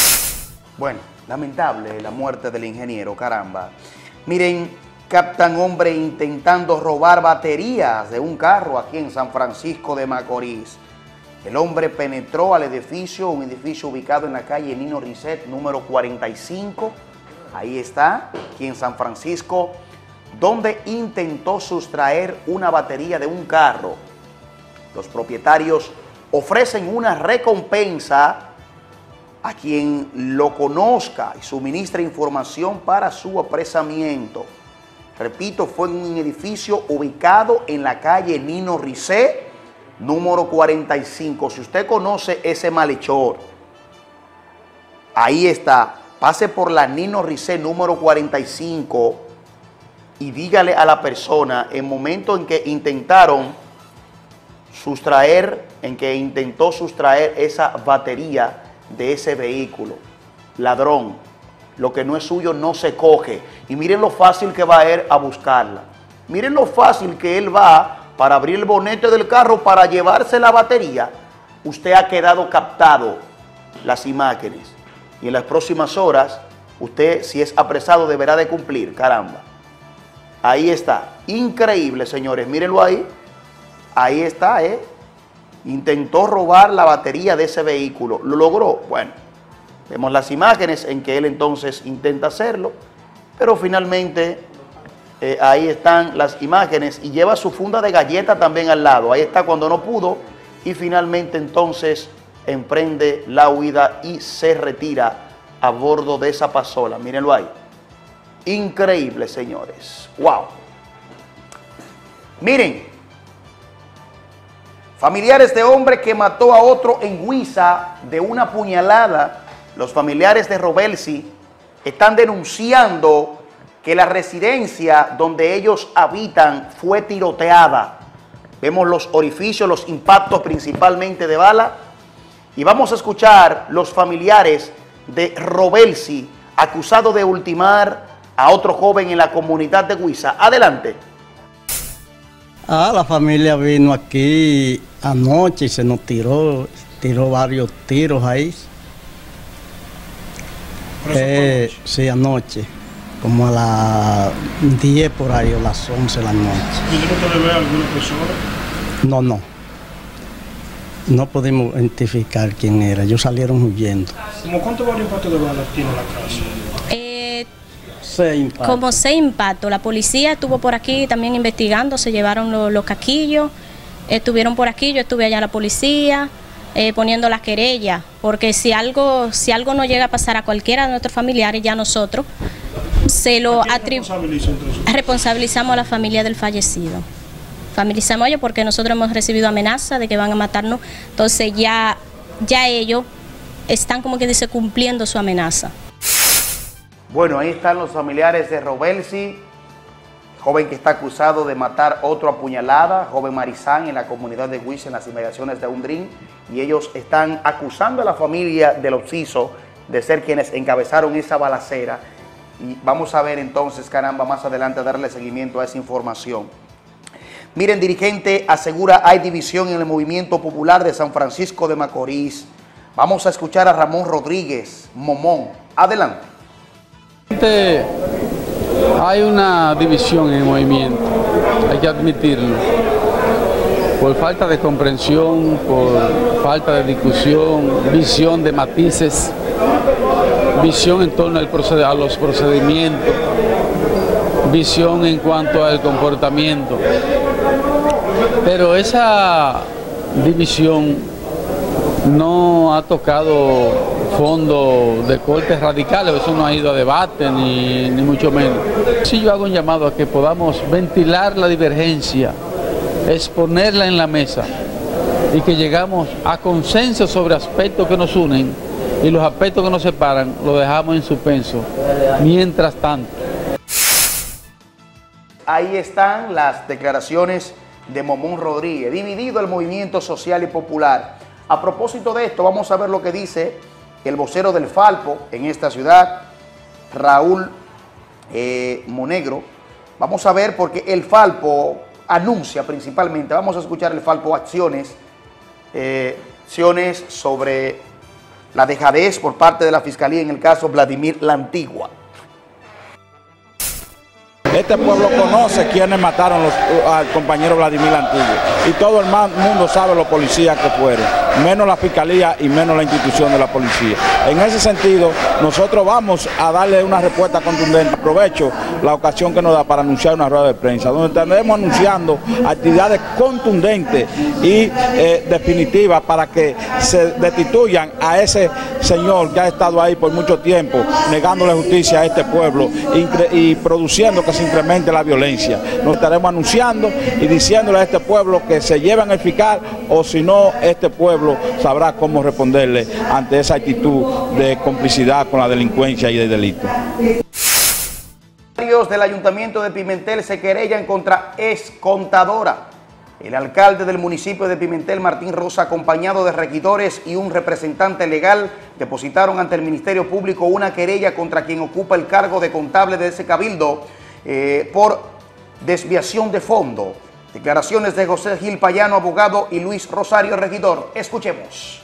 Bueno, lamentable la muerte del ingeniero, caramba. Miren, captan hombre intentando robar baterías de un carro aquí en San Francisco de Macorís. El hombre penetró al edificio, un edificio ubicado en la calle Nino Risset, número cuarenta y cinco. Ahí está, aquí en San Francisco, donde intentó sustraer una batería de un carro. Los propietarios ofrecen una recompensa a quien lo conozca y suministre información para su apresamiento. Repito, fue en un edificio ubicado en la calle Nino Risset, número cuarenta y cinco. Si usted conoce ese malhechor, ahí está. Pase por la Nino Risset, número cuarenta y cinco, y dígale a la persona, en el momento en que intentaron sustraer, en que intentó sustraer esa batería de ese vehículo. Ladrón, lo que no es suyo no se coge. Y miren lo fácil que va a ir a buscarla. Miren lo fácil que él va para abrir el bonete del carro para llevarse la batería. Usted ha quedado captado las imágenes. Y en las próximas horas, usted, si es apresado, deberá de cumplir. Caramba. Ahí está. Increíble, señores. Mírenlo ahí. Ahí está, ¿eh? Intentó robar la batería de ese vehículo. ¿Lo logró? Bueno, vemos las imágenes en que él entonces intenta hacerlo, pero finalmente eh, ahí están las imágenes y lleva su funda de galleta también al lado. Ahí está cuando no pudo y finalmente entonces emprende la huida y se retira a bordo de esa pasola. Mírenlo ahí. Increíble, señores. ¡Wow! Miren. Familiares de hombre que mató a otro en Huiza de una puñalada. Los familiares de Robelsi están denunciando que la residencia donde ellos habitan fue tiroteada. Vemos los orificios, los impactos principalmente de bala. Y vamos a escuchar los familiares de Robelsi, acusado de ultimar a otro joven en la comunidad de Huiza. Adelante. Ah, la familia vino aquí anoche y se nos tiró, tiró varios tiros ahí. Eh, sí, anoche, como a las diez por ahí o las once de la noche. ¿Pudieron ustedes ver a alguna persona? No, no. No pudimos identificar quién era, ellos salieron huyendo. ¿Cómo cuántos varios impactos de balas tiene la casa? Eh, seis impactos. Como seis impactos. La policía estuvo por aquí también investigando, se llevaron los, los caquillos, estuvieron por aquí, yo estuve allá la policía, eh, poniendo las querellas, porque si algo, si algo no llega a pasar a cualquiera de nuestros familiares, ya nosotros se lo atribuimos, responsabilizamos a la familia del fallecido. Familiarizamos a ellos porque nosotros hemos recibido amenazas de que van a matarnos, entonces ya, ya ellos están, como que dice, cumpliendo su amenaza. Bueno, ahí están los familiares de Robelsi, joven que está acusado de matar otro a puñalada, joven Marizán, en la comunidad de Huiza, en las inmediaciones de Undrín, y ellos están acusando a la familia del occiso de ser quienes encabezaron esa balacera. Y vamos a ver entonces, caramba, más adelante darle seguimiento a esa información. Miren, dirigente asegura hay división en el movimiento popular de San Francisco de Macorís. Vamos a escuchar a Ramón Rodríguez, Momón. Adelante. Hay una división en el movimiento, hay que admitirlo. Por falta de comprensión, por falta de discusión, visión de matices, visión en torno al proced- a los procedimientos, visión en cuanto al comportamiento. Pero esa división no ha tocado fondo de cortes radicales, eso no ha ido a debate ni, ni mucho menos. Sí, yo hago un llamado a que podamos ventilar la divergencia, exponerla en la mesa y que llegamos a consenso sobre aspectos que nos unen y los aspectos que nos separan los dejamos en suspenso. Mientras tanto, ahí están las declaraciones de Momón Rodríguez, dividido el movimiento social y popular. A propósito de esto, vamos a ver lo que dice el vocero del Falpo en esta ciudad, Raúl eh, Monegro. Vamos a ver porque el Falpo anuncia principalmente, vamos a escuchar el Falpo acciones, eh, acciones sobre la dejadez por parte de la Fiscalía en el caso Vladimir La Antigua. Este pueblo conoce quiénes mataron los, al compañero Vladimir La Antigua y todo el mundo sabe los policías que fueron, menos la Fiscalía y menos la institución de la policía. En ese sentido, nosotros vamos a darle una respuesta contundente. Aprovecho la ocasión que nos da para anunciar una rueda de prensa, donde estaremos anunciando actividades contundentes y eh, definitivas para que se destituyan a ese señor que ha estado ahí por mucho tiempo, negándole justicia a este pueblo y, y produciendo que se incremente la violencia. Nos estaremos anunciando y diciéndole a este pueblo que se lleven el fiscal, o si no, este pueblo sabrá cómo responderle ante esa actitud de complicidad con la delincuencia y el delito. Los del Ayuntamiento de Pimentel se querellan contra excontadora. El alcalde del municipio de Pimentel, Martín Rosa, acompañado de regidores y un representante legal, depositaron ante el Ministerio Público una querella contra quien ocupa el cargo de contable de ese cabildo eh, por desviación de fondo. Declaraciones de José Gil Payano, abogado, y Luis Rosario, regidor. Escuchemos.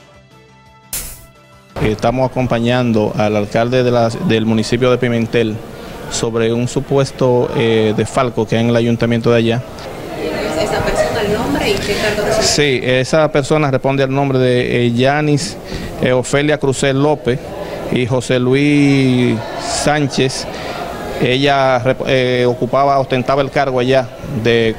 Estamos acompañando al alcalde de la, del municipio de Pimentel sobre un supuesto eh, desfalco que hay en el ayuntamiento de allá. ¿Esa persona el nombre y qué cargo de su... Sí, esa persona responde al nombre de eh, Yanis eh, Ofelia Crucel López y José Luis Sánchez. Ella eh, ocupaba, ostentaba el cargo allá de,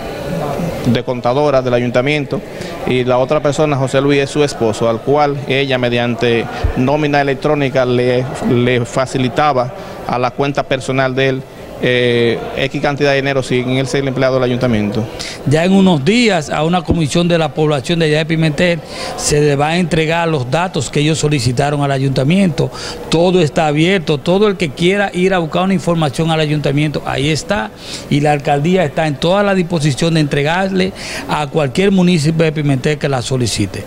de contadora del ayuntamiento, y la otra persona, José Luis, es su esposo, al cual ella mediante nómina electrónica le, le facilitaba a la cuenta personal de él Eh, X cantidad de dinero sin él ser el empleado del ayuntamiento. Ya en unos días a una comisión de la población de allá de Pimentel se le va a entregar los datos que ellos solicitaron al ayuntamiento. Todo está abierto, todo el que quiera ir a buscar una información al ayuntamiento, ahí está, y la alcaldía está en toda la disposición de entregarle a cualquier municipio de Pimentel que la solicite.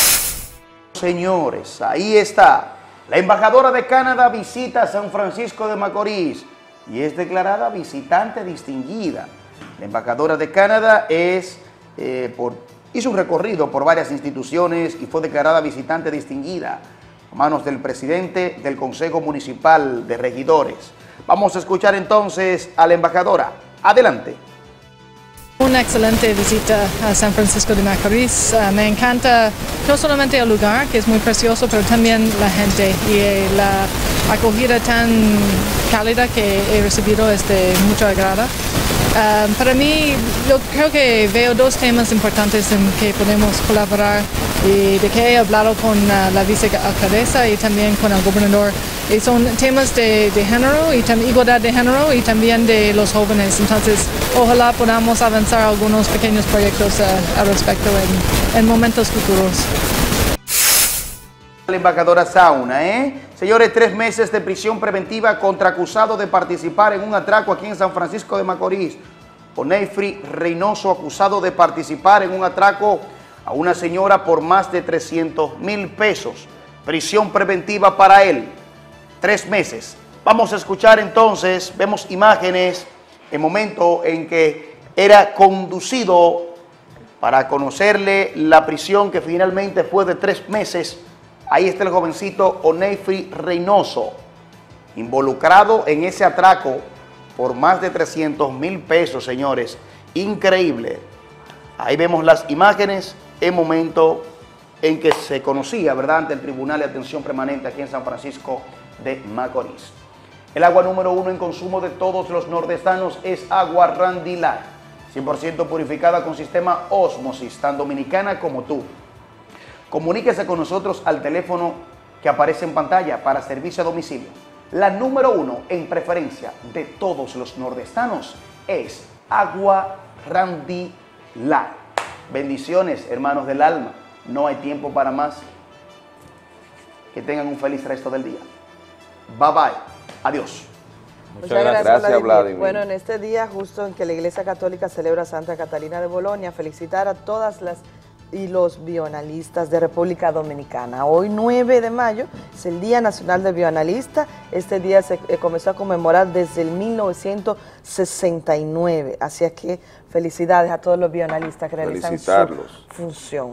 Señores, ahí está. La embajadora de Canadá visita San Francisco de Macorís y es declarada visitante distinguida. La embajadora de Canadá es, eh, por, hizo un recorrido por varias instituciones y fue declarada visitante distinguida a manos del presidente del Consejo Municipal de Regidores. Vamos a escuchar entonces a la embajadora. Adelante. Una excelente visita a San Francisco de Macorís. Uh, me encanta no solamente el lugar, que es muy precioso, pero también la gente y eh, la acogida tan cálida que he recibido es de mucho agrado. Uh, para mí, yo creo que veo dos temas importantes en que podemos colaborar y de que he hablado con uh, la vicealcaldesa y también con el gobernador. Y son temas de, de género y también igualdad de género y también de los jóvenes. Entonces, ojalá podamos avanzar algunos pequeños proyectos uh, al respecto en, en momentos futuros. La embajadora Sauna, ¿eh? Señores, tres meses de prisión preventiva contra acusado de participar en un atraco aquí en San Francisco de Macorís. Onefri Reynoso, acusado de participar en un atraco a una señora por más de trescientos mil pesos. Prisión preventiva para él. Tres meses. Vamos a escuchar entonces, vemos imágenes, el momento en que era conducido para conocerle la prisión que finalmente fue de tres meses. Ahí está el jovencito Onefri Reynoso, involucrado en ese atraco por más de trescientos mil pesos, señores. Increíble. Ahí vemos las imágenes, el momento en que se conocía, ¿verdad?, ante el Tribunal de Atención Permanente aquí en San Francisco de Macorís. El agua número uno en consumo de todos los nordestanos es agua Randy Light, cien por ciento purificada con sistema Osmosis, tan dominicana como tú. Comuníquese con nosotros al teléfono que aparece en pantalla para servicio a domicilio. La número uno en preferencia de todos los nordestanos es agua Randy Light. Bendiciones, hermanos del alma. No hay tiempo para más. Que tengan un feliz resto del día. Bye bye. Adiós. Muchas gracias, gracias Vladimir. Bueno, en este día, justo en que la Iglesia Católica celebra a Santa Catalina de Bolonia, felicitar a todas las y los bioanalistas de República Dominicana. Hoy, nueve de mayo, es el Día Nacional del Bioanalista. Este día se eh, comenzó a conmemorar desde el mil novecientos sesenta y nueve. Así es que felicidades a todos los bioanalistas que realizan su función.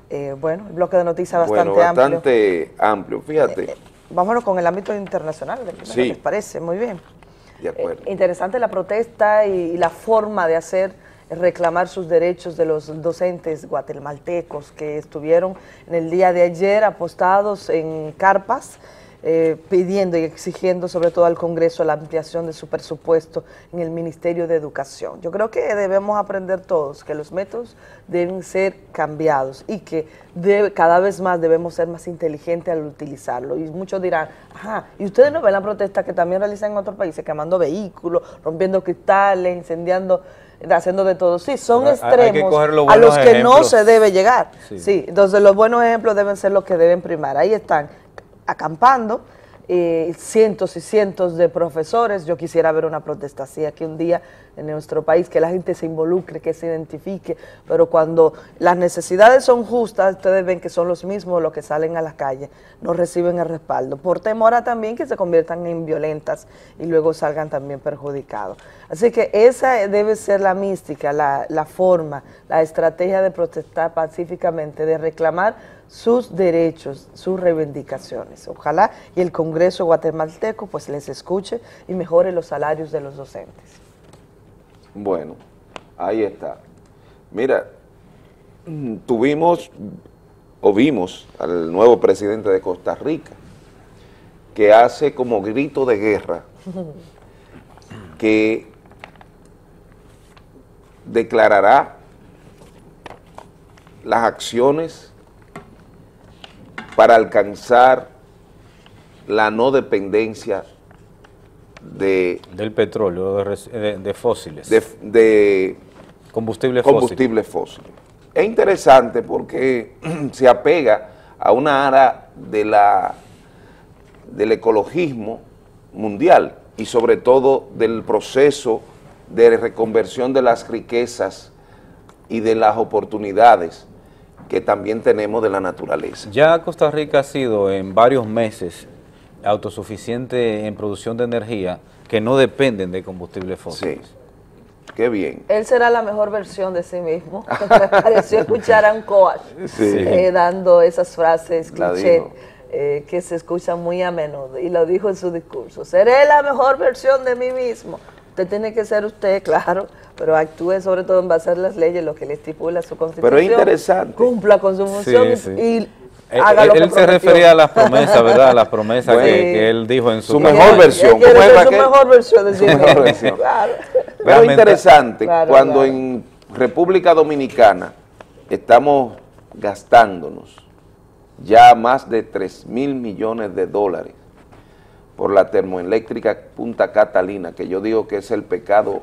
Eh, bueno, el bloque de noticias bastante, bueno, amplio. bastante amplio. Fíjate. Eh, vámonos con el ámbito internacional, sí. ¿les parece? Muy bien. De acuerdo. Eh, interesante la protesta y, y la forma de hacer, reclamar sus derechos de los docentes guatemaltecos que estuvieron en el día de ayer apostados en carpas, Eh, pidiendo y exigiendo sobre todo al Congreso la ampliación de su presupuesto en el Ministerio de Educación. Yo creo que debemos aprender todos que los métodos deben ser cambiados y que debe, cada vez más debemos ser más inteligentes al utilizarlo. Y muchos dirán, ajá, ¿y ustedes no ven la protesta que también realizan en otros países, quemando vehículos, rompiendo cristales, incendiando, haciendo de todo? Sí, son Pero extremos los a los que ejemplos. no se debe llegar. Sí. Sí, entonces los buenos ejemplos deben ser los que deben primar. Ahí están acampando, eh, cientos y cientos de profesores. Yo quisiera ver una protesta así aquí un día en nuestro país, que la gente se involucre, que se identifique, pero cuando las necesidades son justas, ustedes ven que son los mismos los que salen a las calles, no reciben el respaldo, por temor a también que se conviertan en violentas y luego salgan también perjudicados. Así que esa debe ser la mística, la, la forma, la estrategia de protestar pacíficamente, de reclamar sus derechos, sus reivindicaciones. Ojalá y el Congreso guatemalteco pues les escuche y mejore los salarios de los docentes. Bueno, ahí está. Mira, tuvimos o vimos al nuevo presidente de Costa Rica que hace como grito de guerra que declarará las acciones para alcanzar la no dependencia de del petróleo, de, de, de fósiles. De, de combustibles combustible fósil. Es interesante porque se apega a una área de la, del ecologismo mundial y sobre todo del proceso de reconversión de las riquezas y de las oportunidades que también tenemos de la naturaleza. Ya Costa Rica ha sido en varios meses autosuficiente en producción de energía que no dependen de combustibles fósiles. Sí, qué bien. Él será la mejor versión de sí mismo. Me pareció escuchar a un coach sí. eh, dando esas frases cliché eh, que se escuchan muy a menudo, y lo dijo en su discurso: seré la mejor versión de mí mismo. Usted tiene que ser usted, claro, pero actúe sobre todo en base a las leyes, lo que le estipula su constitución. Pero es interesante. Cumpla con su función sí, sí. y haga él, lo que él se refería a las promesas, ¿verdad? A las promesas bueno, que, que él dijo en su... Su mejor él, versión. Él quiere ser su mejor versión de sí mismo. Claro. Pero es interesante, claro, cuando claro. en República Dominicana estamos gastándonos ya más de tres mil millones de dólares por la termoeléctrica Punta Catalina, que yo digo que es el pecado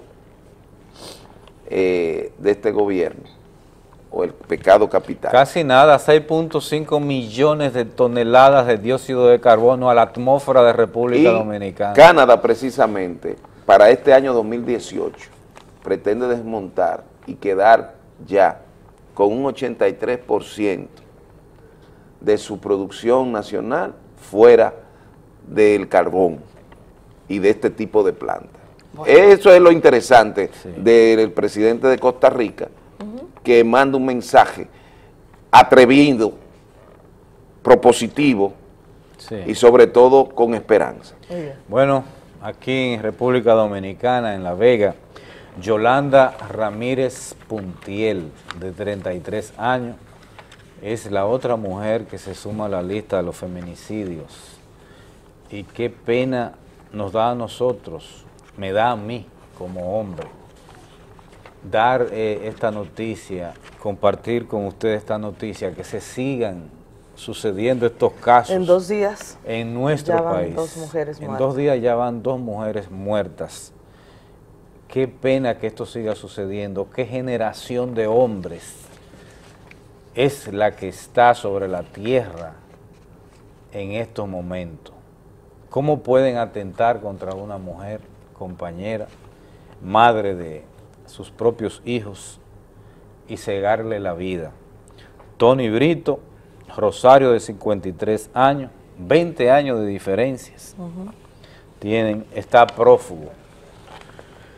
eh, de este gobierno, o el pecado capital. Casi nada, seis punto cinco millones de toneladas de dióxido de carbono a la atmósfera de República y Dominicana. Canadá, precisamente, para este año dos mil dieciocho, pretende desmontar y quedar ya con un ochenta y tres por ciento de su producción nacional fuera del carbón y de este tipo de plantas. Bueno. Eso es lo interesante sí. del presidente de Costa Rica, uh-huh. que manda un mensaje atrevido, propositivo sí. y sobre todo con esperanza. Bueno, aquí en República Dominicana, en La Vega, Yolanda Ramírez Puntiel, de treinta y tres años, es la otra mujer que se suma a la lista de los feminicidios. Y qué pena nos da a nosotros, me da a mí como hombre, dar eh, esta noticia, compartir con ustedes esta noticia, que se sigan sucediendo estos casos. En dos días en nuestro ya van país. Dos mujeres en muertas. dos días ya van dos mujeres muertas. Qué pena que esto siga sucediendo, qué generación de hombres es la que está sobre la tierra en estos momentos. ¿Cómo pueden atentar contra una mujer, compañera, madre de sus propios hijos y cegarle la vida? Tony Brito, Rosario, de cincuenta y tres años, veinte años de diferencias, uh-huh. tienen, está prófugo.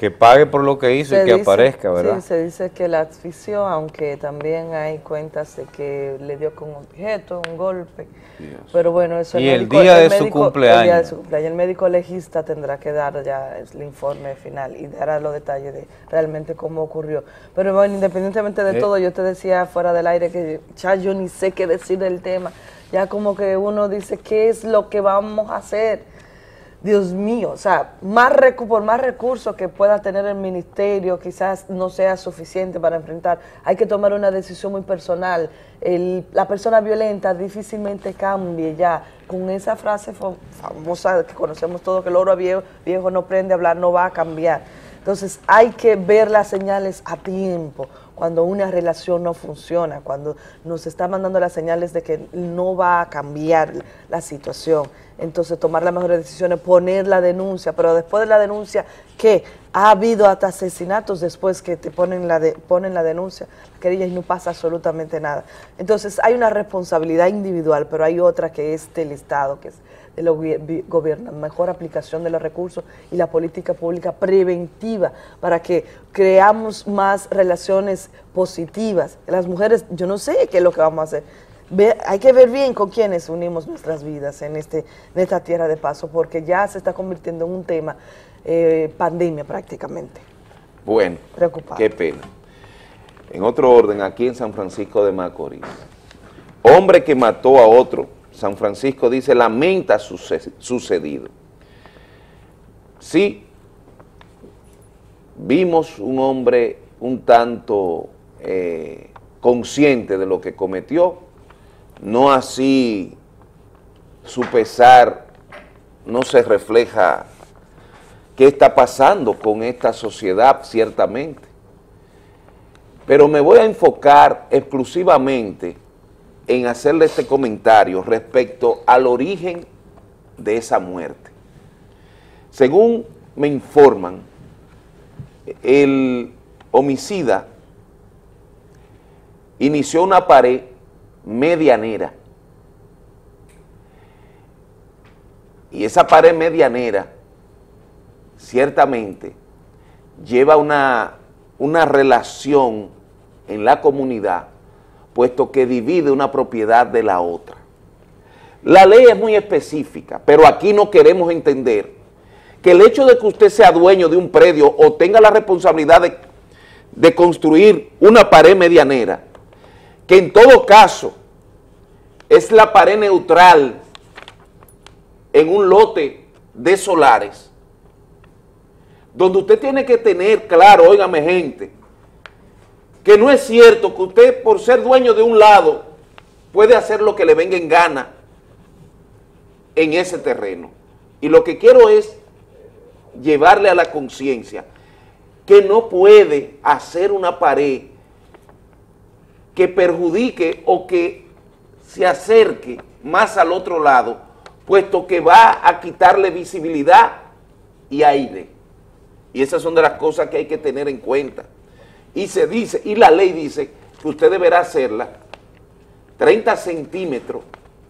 Que pague por lo que hizo Se y que dice- aparezca, ¿verdad? Sí, se dice que la asfixió, aunque también hay cuentas de que le dio con un objeto, un golpe. Pero bueno, eso Y el día de su médico- cumpleaños. El día de su cumpleaños. El médico legista tendrá que dar ya el informe final y dará los detalles de realmente cómo ocurrió. Pero bueno, independientemente de Eh. todo, yo te decía fuera del aire que ya yo ni sé qué decir del tema. Ya como que uno dice, ¿qué es lo que vamos a hacer? Dios mío, o sea, más recu por más recursos que pueda tener el ministerio, quizás no sea suficiente para enfrentar. Hay que tomar una decisión muy personal. El- la persona violenta difícilmente cambie ya. Con esa frase fam- famosa que conocemos todos, que el oro viejo, viejo no prende a hablar, no va a cambiar. Entonces hay que ver las señales a tiempo, cuando una relación no funciona, cuando nos está mandando las señales de que no va a cambiar la situación. Entonces tomar las mejores decisiones, poner la denuncia, pero después de la denuncia, ¿qué? Ha habido hasta asesinatos después que te ponen la, de, ponen la denuncia, querella, y no pasa absolutamente nada. Entonces hay una responsabilidad individual, pero hay otra que es del Estado, que es de los gobiernos, mejor aplicación de los recursos y la política pública preventiva para que creamos más relaciones positivas. Las mujeres, yo no sé qué es lo que vamos a hacer. Ve, hay que ver bien con quiénes unimos nuestras vidas en, este, en esta tierra de paso, porque ya se está convirtiendo en un tema, eh, pandemia prácticamente. Bueno, Preocupado. qué pena. En otro orden, aquí en San Francisco de Macorís, hombre que mató a otro, San Francisco dice, lamenta suce- sucedido. Sí, vimos un hombre un tanto eh, consciente de lo que cometió, no así su pesar no se refleja qué está pasando con esta sociedad, ciertamente. Pero me voy a enfocar exclusivamente en hacerle este comentario respecto al origen de esa muerte. Según me informan, el homicida inició una pared medianera. Y esa pared medianera, ciertamente, lleva una, una relación en la comunidad, puesto que divide una propiedad de la otra. La ley es muy específica, pero aquí no queremos entender que el hecho de que usted sea dueño de un predio o tenga la responsabilidad de, de construir una pared medianera, que en todo caso es la pared neutral en un lote de solares, donde usted tiene que tener claro, óigame gente, que no es cierto que usted por ser dueño de un lado puede hacer lo que le venga en gana en ese terreno. Y lo que quiero es llevarle a la conciencia que no puede hacer una pared que perjudique o que se acerque más al otro lado, puesto que va a quitarle visibilidad y aire. Y esas son de las cosas que hay que tener en cuenta. Y se dice, y la ley dice que usted deberá hacerla treinta centímetros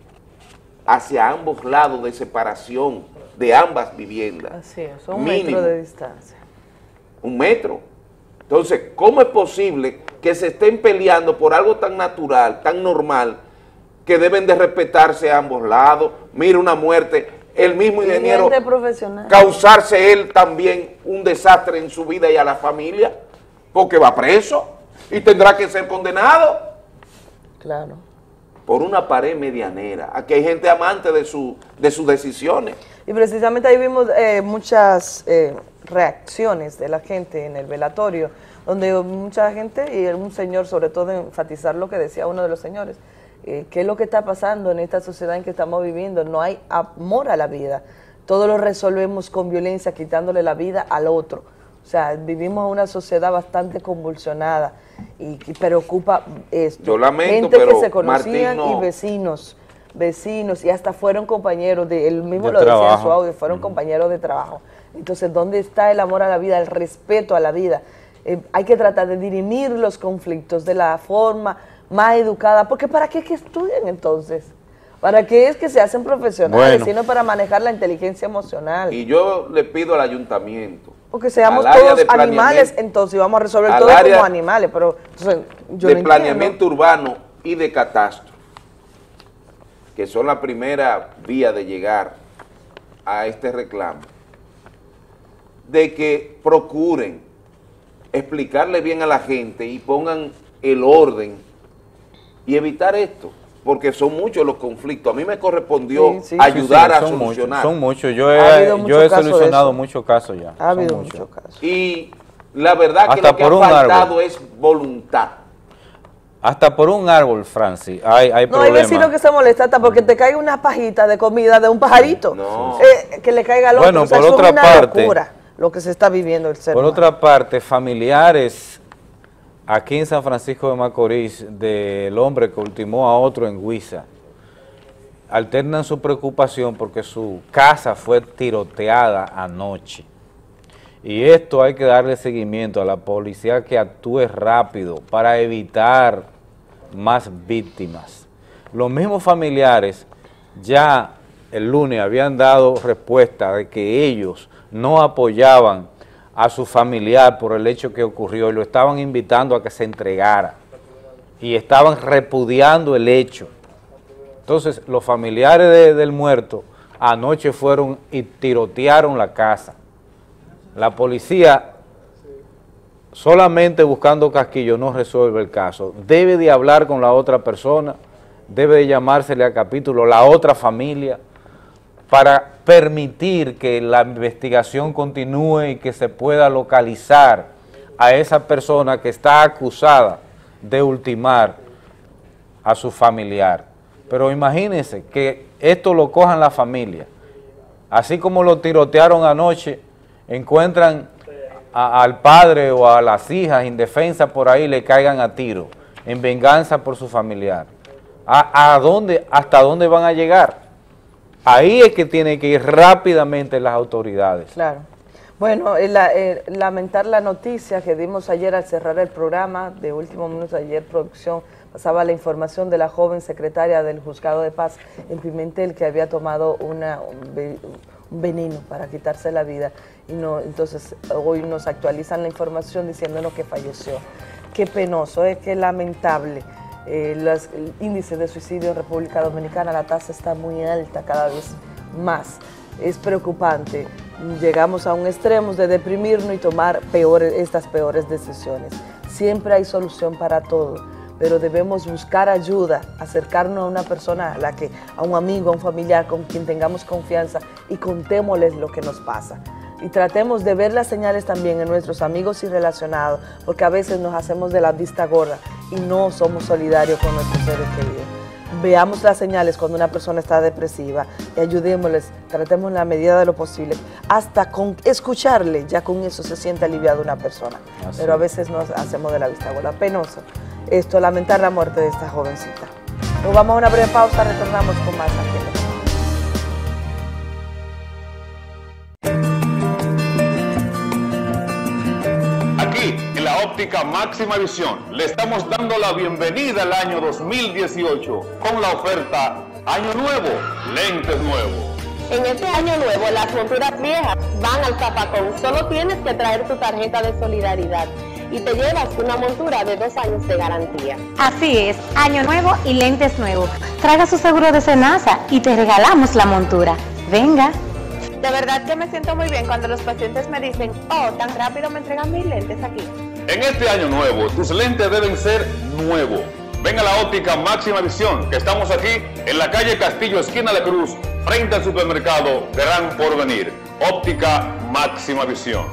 hacia ambos lados de separación de ambas viviendas. Así es, un Mínimo. metro de distancia. Un metro. Entonces, ¿cómo es posible que se estén peleando por algo tan natural, tan normal, que deben de respetarse a ambos lados? Mira, una muerte, el mismo ingeniero Gente profesional. causarse él también un desastre en su vida y a la familia, porque va preso y tendrá que ser condenado. Claro. Por una pared medianera. Aquí hay gente amante de, su, de sus decisiones. Y precisamente ahí vimos eh, muchas eh, reacciones de la gente en el velatorio, donde mucha gente, y un señor, sobre todo enfatizar lo que decía uno de los señores, eh, qué es lo que está pasando en esta sociedad en que estamos viviendo. No hay amor a la vida, todo lo resolvemos con violencia, quitándole la vida al otro. O sea, vivimos una sociedad bastante convulsionada y que preocupa esto. Yo lamento, gente pero que se conocían Martín no. y vecinos, vecinos, y hasta fueron compañeros de, él mismo De lo decía en trabajo. su audio, fueron compañeros de trabajo. Entonces, ¿dónde está el amor a la vida, el respeto a la vida? Eh, hay que tratar de dirimir los conflictos de la forma más educada, porque ¿para qué es que estudian entonces? ¿Para qué es que se hacen profesionales? Bueno. Sino para manejar la inteligencia emocional. Y yo le pido al ayuntamiento Porque seamos al área todos de animales, entonces vamos a resolver al todo área como animales, pero entonces, yo de no planeamiento entiendo. urbano y de catastro, que son la primera vía de llegar a este reclamo, de que procuren explicarle bien a la gente y pongan el orden y evitar esto, porque son muchos los conflictos. A mí me correspondió Sí, sí. ayudar Sí, sí, a son solucionar. muchos, son muchos. Yo he, Ha habido yo muchos he casos de solucionado eso. muchos casos ya. Ha Son habido muchos. muchos casos. Y la verdad que Hasta lo que por ha un faltado árbol. es voluntad. Hasta por un árbol, Francis, hay, hay No, hay problemas. vecinos que se molestan hasta porque te caiga una pajita de comida de un pajarito. No. Eh, que le caiga al otro. Bueno, O sea, por eso otra es una parte- locura lo que se está viviendo el ser Por humano. otra parte, familiares aquí en San Francisco de Macorís del hombre que ultimó a otro en Huiza alternan su preocupación porque su casa fue tiroteada anoche. Y esto hay que darle seguimiento a la policía, que actúe rápido para evitar más víctimas. Los mismos familiares ya el lunes habían dado respuesta de que ellos no apoyaban a su familiar por el hecho que ocurrió y lo estaban invitando a que se entregara y estaban repudiando el hecho. Entonces los familiares de- del muerto anoche fueron y tirotearon la casa. La policía solamente buscando casquillo no resuelve el caso. Debe de hablar con la otra persona, debe de llamársele a capítulo la otra familia para permitir que la investigación continúe y que se pueda localizar a esa persona que está acusada de ultimar a su familiar. Pero imagínense que esto lo cojan la familia, así como lo tirotearon anoche, encuentran a- al padre o a las hijas indefensas por ahí, le caigan a tiro, en venganza por su familiar. ¿A, a dónde, hasta dónde van a llegar? Ahí es que tienen que ir rápidamente las autoridades. Claro. Bueno, eh, la- eh, lamentar la noticia que dimos ayer al cerrar el programa, de último minuto ayer producción pasaba la información de la joven secretaria del Juzgado de Paz en Pimentel que había tomado una, un, ve- un veneno para quitarse la vida y no, entonces hoy nos actualizan la información diciéndonos que falleció. Qué penoso, eh, qué lamentable. Eh, las- el índice de suicidio en República Dominicana, la tasa está muy alta cada vez más. Es preocupante. Llegamos a un extremo de deprimirnos y tomar peores, estas peores decisiones. Siempre hay solución para todo, pero debemos buscar ayuda, acercarnos a una persona, a, la que, a un amigo, a un familiar con quien tengamos confianza y contémosles lo que nos pasa. Y tratemos de ver las señales también en nuestros amigos y relacionados, porque a veces nos hacemos de la vista gorda y no somos solidarios con nuestros seres queridos. Veamos las señales cuando una persona está depresiva y ayudémosles, tratemos en la medida de lo posible, hasta con escucharle, ya con eso se siente aliviado una persona. Así Pero a es. veces nos hacemos de la vista gorda. Penoso esto, lamentar la muerte de esta jovencita. Nos vamos a una breve pausa, retornamos con más aquí en el Aquí, en la óptica Máxima Visión, le estamos dando la bienvenida al año dos mil dieciocho con la oferta Año Nuevo, Lentes Nuevos. En este año nuevo, las monturas viejas van al zapacón. Solo tienes que traer tu tarjeta de solidaridad y te llevas una montura de dos años de garantía. Así es, año nuevo y lentes nuevos. Traiga su seguro de Senasa y te regalamos la montura. Venga. De verdad que me siento muy bien cuando los pacientes me dicen, oh, tan rápido me entregan mis lentes aquí. En este año nuevo, tus lentes deben ser nuevos. Ven a la óptica Máxima Visión, que estamos aquí en la calle Castillo, esquina La Cruz, frente al supermercado Gran Porvenir. Óptica Máxima Visión.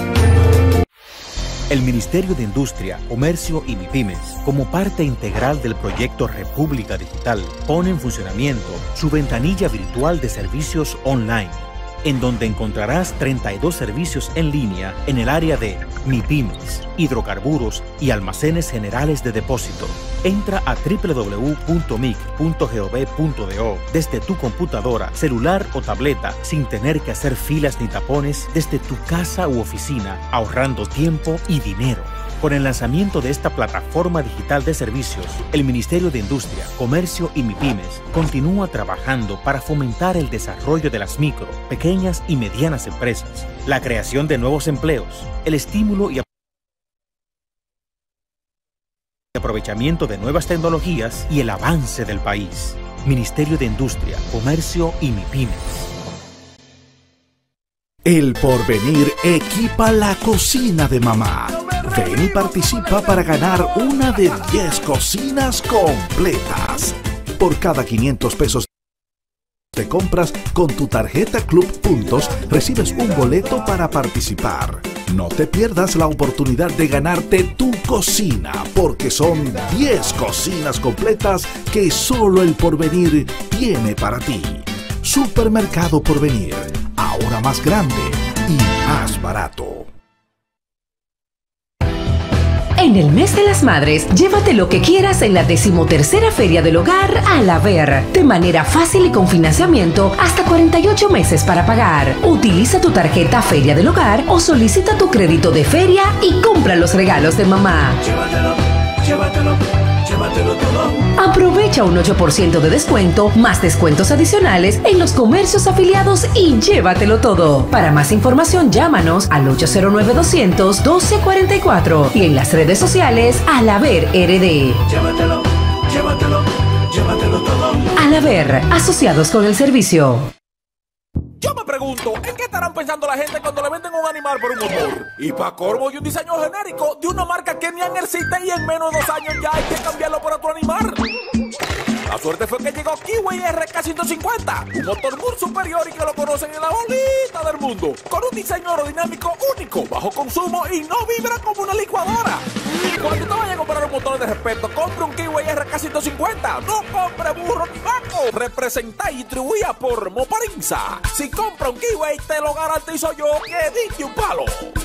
El Ministerio de Industria, Comercio y MIPYMES, como parte integral del proyecto República Digital, pone en funcionamiento su ventanilla virtual de servicios online, en donde encontrarás treinta y dos servicios en línea en el área de MIPYMES, hidrocarburos y almacenes generales de depósito. Entra a doble u doble u doble u punto mic punto gov punto do desde tu computadora, celular o tableta sin tener que hacer filas ni tapones desde tu casa u oficina, ahorrando tiempo y dinero. Con el lanzamiento de esta plataforma digital de servicios, el Ministerio de Industria, Comercio y MIPYMES continúa trabajando para fomentar el desarrollo de las micro, pequeñas pequeñas y medianas empresas, la creación de nuevos empleos, el estímulo y aprovechamiento de nuevas tecnologías y el avance del país. Ministerio de Industria, Comercio y MIPYMES. El Porvenir equipa la cocina de mamá. Ven y participa para ganar una de diez cocinas completas. Por cada quinientos pesos de compras con tu tarjeta Club Puntos, recibes un boleto para participar. No te pierdas la oportunidad de ganarte tu cocina, porque son diez cocinas completas que solo el Porvenir tiene para ti. Supermercado Porvenir, ahora más grande y más barato. En el mes de las madres, llévate lo que quieras en la decimotercera Feria del Hogar Alaber, de manera fácil y con financiamiento hasta cuarenta y ocho meses para pagar. Utiliza tu tarjeta Feria del Hogar o solicita tu crédito de feria y compra los regalos de mamá. Llévatelo, llévatelo, llévatelo todo. Aprovecha un ocho por ciento de descuento, más descuentos adicionales en los comercios afiliados y llévatelo todo. Para más información, llámanos al ocho cero nueve, doscientos, doce cuarenta y cuatro y en las redes sociales Alaber R D. Llévatelo, llévatelo, llévatelo todo. Alaber, asociados con el servicio. Yo me pregunto, ¿en qué estarán pensando la gente cuando le venden un animal por un motor? Y para colmo, y un diseño genérico de una marca que ni existe y en menos de dos años ya hay que cambiarlo por otro animal. La suerte fue que llegó Kiwi R K ciento cincuenta, un motor muy superior y que lo conocen en la bolita del mundo, con un diseño aerodinámico único, bajo consumo y no vibra como una licuadora. Cuando te vayas a comprar un motor de respeto, compre un Kiwi R K ciento cincuenta, no compre burro ni vaco. Representa y distribuida por Moparinza. Si compra un Kiwi, te lo garantizo yo que diste un palo.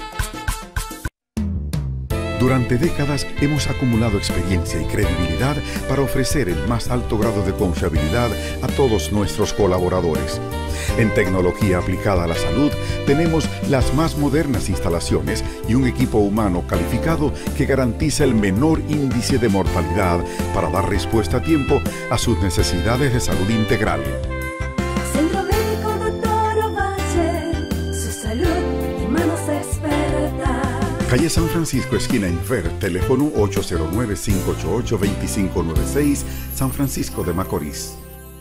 Durante décadas hemos acumulado experiencia y credibilidad para ofrecer el más alto grado de confiabilidad a todos nuestros colaboradores. En tecnología aplicada a la salud tenemos las más modernas instalaciones y un equipo humano calificado que garantiza el menor índice de mortalidad para dar respuesta a tiempo a sus necesidades de salud integral. Centro Médico Doctor Ovalle, su salud y manos expertas. Calle San Francisco, esquina Infer, teléfono ocho cero nueve, cinco ocho ocho, dos cinco nueve seis, San Francisco de Macorís.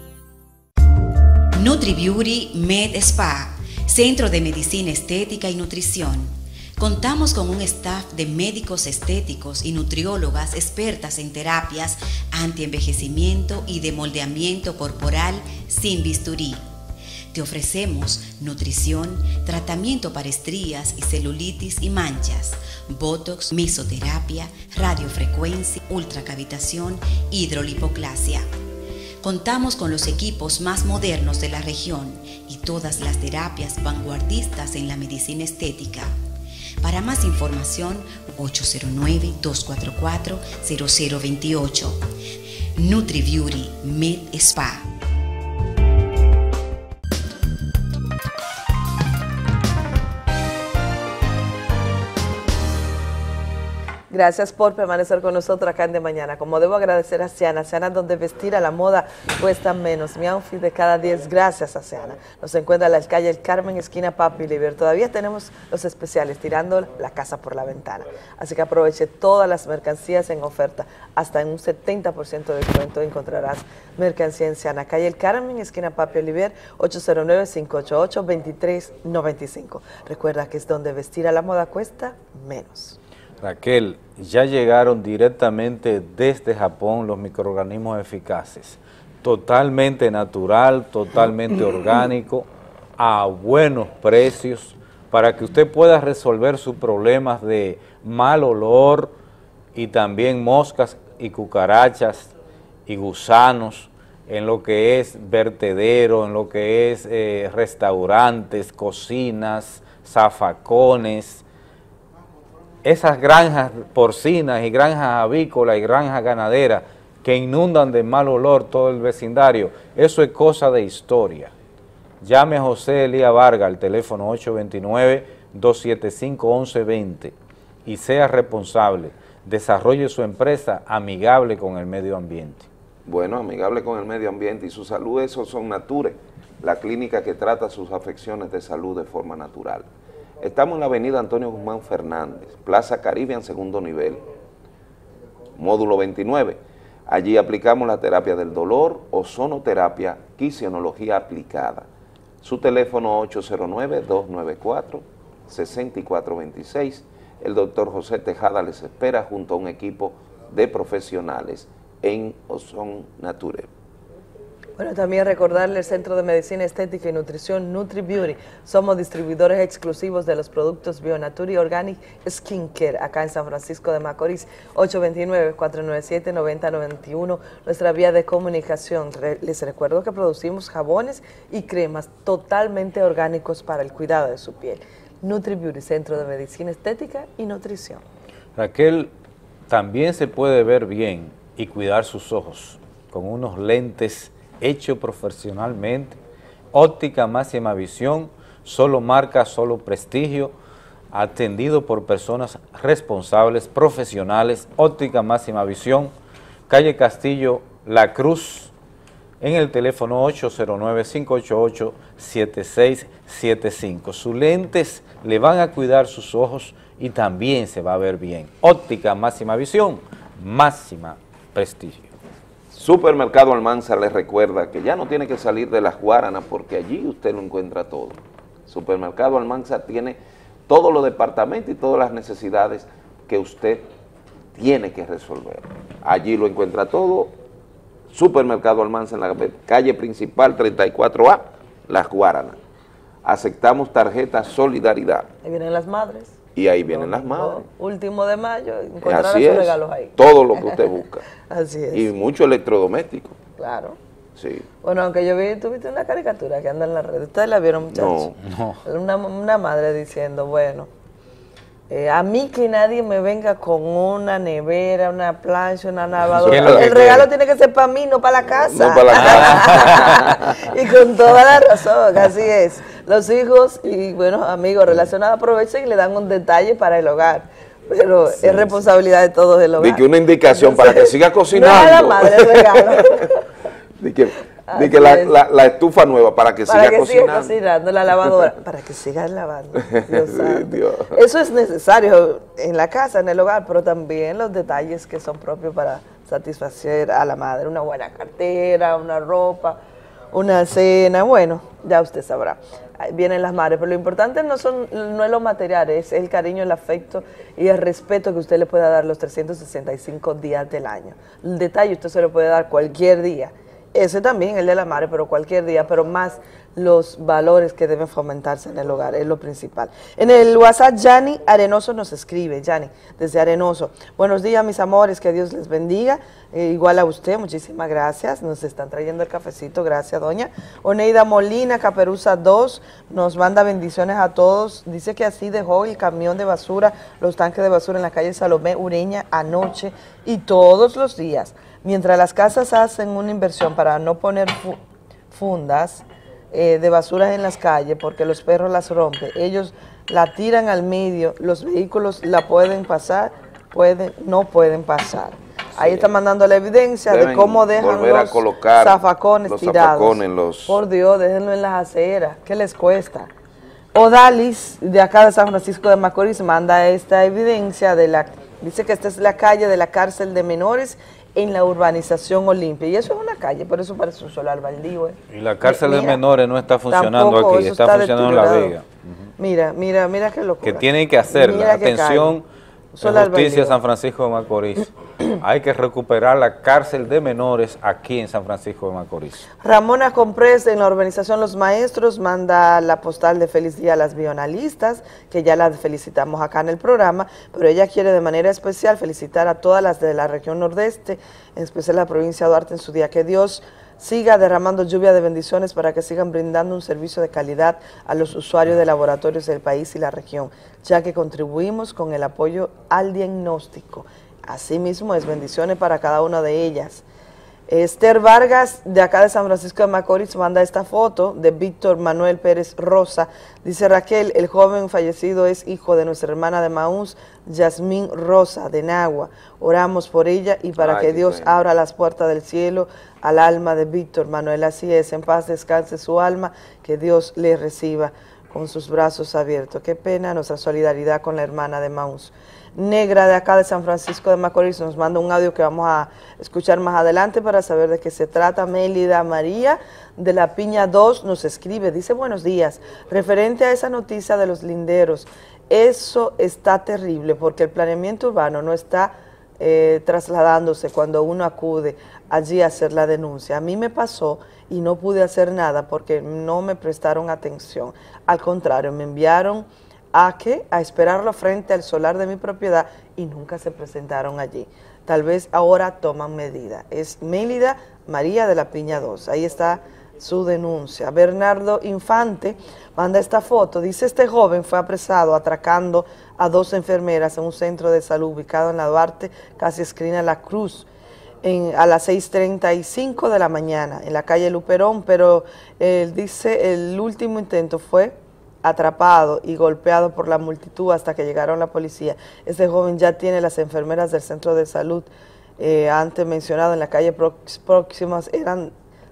NutriBeauty Med Spa, Centro de Medicina Estética y Nutrición. Contamos con un staff de médicos estéticos y nutriólogas expertas en terapias antienvejecimiento y de moldeamiento corporal sin bisturí. Te ofrecemos nutrición, tratamiento para estrías y celulitis y manchas, botox, mesoterapia, radiofrecuencia, ultracavitación, hidrolipoclasia. Contamos con los equipos más modernos de la región y todas las terapias vanguardistas en la medicina estética. Para más información, ocho cero nueve, dos cuatro cuatro, cero cero dos ocho. NutriBeauty Med Spa. Gracias por permanecer con nosotros acá en De Mañana. Como debo agradecer a Ciana, Ciana donde vestir a la moda cuesta menos. Mi outfit de cada diez, gracias a Ciana. Nos encuentra en la calle El Carmen, esquina Papi Liber. Todavía tenemos los especiales, tirando la casa por la ventana. Así que aproveche todas las mercancías en oferta. Hasta en un setenta por ciento de descuento encontrarás mercancía en Ciana. Calle El Carmen, esquina Papi Liber, ocho cero nueve, cinco ocho ocho, dos tres nueve cinco. Recuerda que es donde vestir a la moda cuesta menos. Raquel, ya llegaron directamente desde Japón los microorganismos eficaces, totalmente natural, totalmente orgánico, a buenos precios, para que usted pueda resolver sus problemas de mal olor y también moscas y cucarachas y gusanos en lo que es vertedero, en lo que es eh, restaurantes, cocinas, zafacones. Esas granjas porcinas y granjas avícolas y granjas ganaderas que inundan de mal olor todo el vecindario, eso es cosa de historia. Llame a José Elías Vargas al teléfono ocho dos nueve, dos siete cinco, once veinte y sea responsable. Desarrolle su empresa amigable con el medio ambiente. Bueno, amigable con el medio ambiente y su salud, esos son Nature. la clínica que trata sus afecciones de salud de forma natural. Estamos en la avenida Antonio Guzmán Fernández, Plaza Caribe en segundo nivel, módulo veintinueve. Allí aplicamos la terapia del dolor, ozonoterapia, quisionología aplicada. Su teléfono ocho cero nueve, dos nueve cuatro, seis cuatro dos seis. El doctor José Tejada les espera junto a un equipo de profesionales en Ozon Nature. Bueno, también recordarle el Centro de Medicina Estética y Nutrición NutriBeauty. Somos distribuidores exclusivos de los productos BioNature y Organic Skincare acá en San Francisco de Macorís. ocho dos nueve, cuatro nueve siete, nueve cero nueve uno, nuestra vía de comunicación. Re- les recuerdo que producimos jabones y cremas totalmente orgánicos para el cuidado de su piel. NutriBeauty, Centro de Medicina Estética y Nutrición. Raquel, también se puede ver bien y cuidar sus ojos con unos lentes hecho profesionalmente, óptica máxima visión, solo marca, solo prestigio, atendido por personas responsables, profesionales, óptica máxima visión, calle Castillo, La Cruz, en el teléfono ocho cero nueve, cinco ocho ocho, siete seis siete cinco. Sus lentes le van a cuidar sus ojos y también se va a ver bien. Óptica máxima visión, máxima prestigio. Supermercado Almanzar les recuerda que ya no tiene que salir de las Guaranas porque allí usted lo encuentra todo. Supermercado Almanzar tiene todos los departamentos y todas las necesidades que usted tiene que resolver. Allí lo encuentra todo. Supermercado Almanzar en la calle principal treinta y cuatro A, Las Guaranas. Aceptamos tarjeta Solidaridad. Ahí vienen las madres. Y ahí vienen las madres. Último de mayo, encontrarán Así sus es, regalos ahí. todo lo que usted busca. Así es. Y mucho electrodoméstico. Claro. Sí. Bueno, aunque yo vi, tuviste una caricatura que anda en las redes. ¿Ustedes la vieron, muchachos? No, no. Una, una madre diciendo, bueno, eh, a mí que nadie me venga con una nevera, una plancha, una lavadora. El regalo tiene que ser para mí, no para la casa. No para la casa. Y con toda la razón, así es. Los hijos y, bueno, amigos relacionados aprovechan y le dan un detalle para el hogar. Pero sí, es responsabilidad de todos el hogar. Di que una indicación Entonces, para que siga cocinando. No es la madre el regalo. Di que, di que la, la, la estufa nueva para que para siga que cocinando. Para que siga cocinando, la lavadora, para que siga lavando. Dios santo. Dios. Eso es necesario en la casa, en el hogar, pero también los detalles que son propios para satisfacer a la madre. Una buena cartera, una ropa, una cena, bueno, ya usted sabrá. Vienen las madres, pero lo importante no son no es lo material, es el cariño, el afecto y el respeto que usted le pueda dar los trescientos sesenta y cinco días del año. El detalle usted se lo puede dar cualquier día, ese también, el de la madre, pero cualquier día, pero más los valores que deben fomentarse en el hogar, es lo principal. En el WhatsApp, Yanni Arenoso nos escribe, Yanni, desde Arenoso. Buenos días, mis amores, que Dios les bendiga. Eh, igual a usted, muchísimas gracias. Nos están trayendo el cafecito, gracias, doña. Oneida Molina, Caperuza dos, nos manda bendiciones a todos. Dice que así dejó el camión de basura, los tanques de basura en la calle Salomé Ureña anoche y todos los días. Mientras las casas hacen una inversión para no poner fu fundas, Eh, de basuras en las calles porque los perros las rompen, ellos la tiran al medio, los vehículos la pueden pasar, pueden, no pueden pasar. Sí. Ahí está mandando la evidencia Deben de cómo dejan los zafacones los tirados. Zafacones, los... Por Dios, déjenlo en las aceras, ¿qué les cuesta? Odalis, de acá de San Francisco de Macorís, manda esta evidencia de la, dice que esta es la calle de la cárcel de menores en la urbanización Olimpia, y eso es una calle, por eso parece un solar baldío. ¿eh? Y la cárcel mira, de menores no está funcionando aquí, está, está funcionando en La Vega. Uh-huh. Mira, mira, mira qué locura. Que tienen que hacerla, atención, Justicia San Francisco de Macorís. Hay que recuperar la cárcel de menores aquí en San Francisco de Macorís. Ramona Comprés, en la urbanización Los Maestros, manda la postal de feliz día a las bionalistas, que ya las felicitamos acá en el programa, pero ella quiere de manera especial felicitar a todas las de la región nordeste, en especial la provincia de Duarte en su día. Que Dios siga derramando lluvia de bendiciones para que sigan brindando un servicio de calidad a los usuarios de laboratorios del país y la región, ya que contribuimos con el apoyo al diagnóstico. Asimismo, es bendiciones para cada una de ellas. Esther Vargas, de acá de San Francisco de Macorís, manda esta foto de Víctor Manuel Pérez Rosa. Dice Raquel, el joven fallecido es hijo de nuestra hermana de Maús, Yasmín Rosa, de Nagua. Oramos por ella y para Ay, que Dios pena. abra las puertas del cielo al alma de Víctor Manuel. Así es, en paz descanse su alma, que Dios le reciba con sus brazos abiertos. Qué pena, nuestra solidaridad con la hermana de Maús. Negra, de acá de San Francisco de Macorís, nos manda un audio que vamos a escuchar más adelante para saber de qué se trata. Mélida María de la Piña dos nos escribe, dice buenos días, referente a esa noticia de los linderos, eso está terrible porque el planeamiento urbano no está eh, trasladándose cuando uno acude allí a hacer la denuncia. A mí me pasó y no pude hacer nada porque no me prestaron atención, al contrario, me enviaron a que a esperarlo frente al solar de mi propiedad y nunca se presentaron allí. Tal vez ahora toman medida. Es Mélida María de la Piña dos. Ahí está su denuncia. Bernardo Infante manda esta foto. Dice, este joven fue apresado atracando a dos enfermeras en un centro de salud ubicado en la Duarte, casi esquina La Cruz, en, a las seis treinta y cinco de la mañana, en la calle Luperón, pero él dice, el último intento fue atrapado y golpeado por la multitud hasta que llegaron la policía. Este joven ya tiene las enfermeras del centro de salud eh, antes mencionado en la calle próximas, eran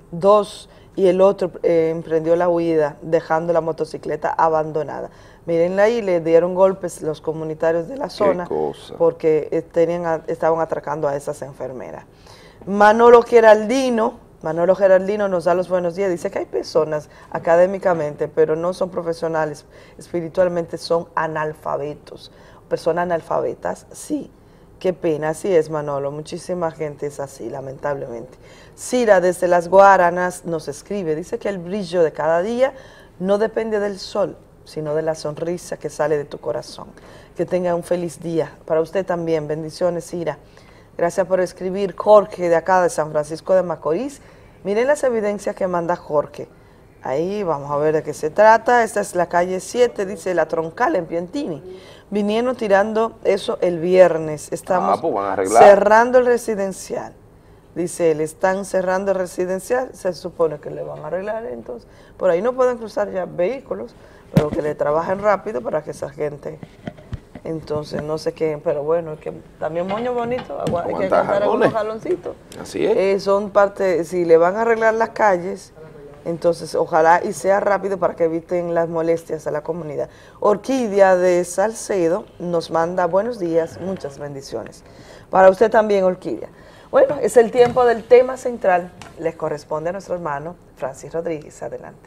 dos y el otro eh, emprendió la huida dejando la motocicleta abandonada. Mírenla ahí, le dieron golpes los comunitarios de la zona porque eh, tenían, estaban atracando a esas enfermeras. Manolo Geraldino Manolo Geraldino nos da los buenos días, dice que hay personas académicamente, pero no son profesionales, espiritualmente son analfabetos. Personas analfabetas, sí, qué pena, así es Manolo, muchísima gente es así, lamentablemente. Cira desde Las Guaranas nos escribe, dice que el brillo de cada día no depende del sol, sino de la sonrisa que sale de tu corazón. Que tenga un feliz día, para usted también, bendiciones Cira. Gracias por escribir. Jorge, de acá de San Francisco de Macorís. Miren las evidencias que manda Jorge. Ahí vamos a ver de qué se trata. Esta es la calle siete, dice La Troncal en Piantini. Vinieron tirando eso el viernes. Estamos ah, pues van a arreglar. cerrando el residencial. Dice él, están cerrando el residencial. Se supone que le van a arreglar entonces. Por ahí no pueden cruzar ya vehículos, pero que le trabajen rápido para que esa gente... Entonces, no sé qué, pero bueno, es que también moño bonito, hay que aguantar algunos jaloncitos. Así es. Eh, son parte, si le van a arreglar las calles, entonces ojalá y sea rápido para que eviten las molestias a la comunidad. Orquídea de Salcedo nos manda buenos días, muchas bendiciones. Para usted también, Orquídea. Bueno, es el tiempo del tema central, les corresponde a nuestro hermano Francis Rodríguez, adelante.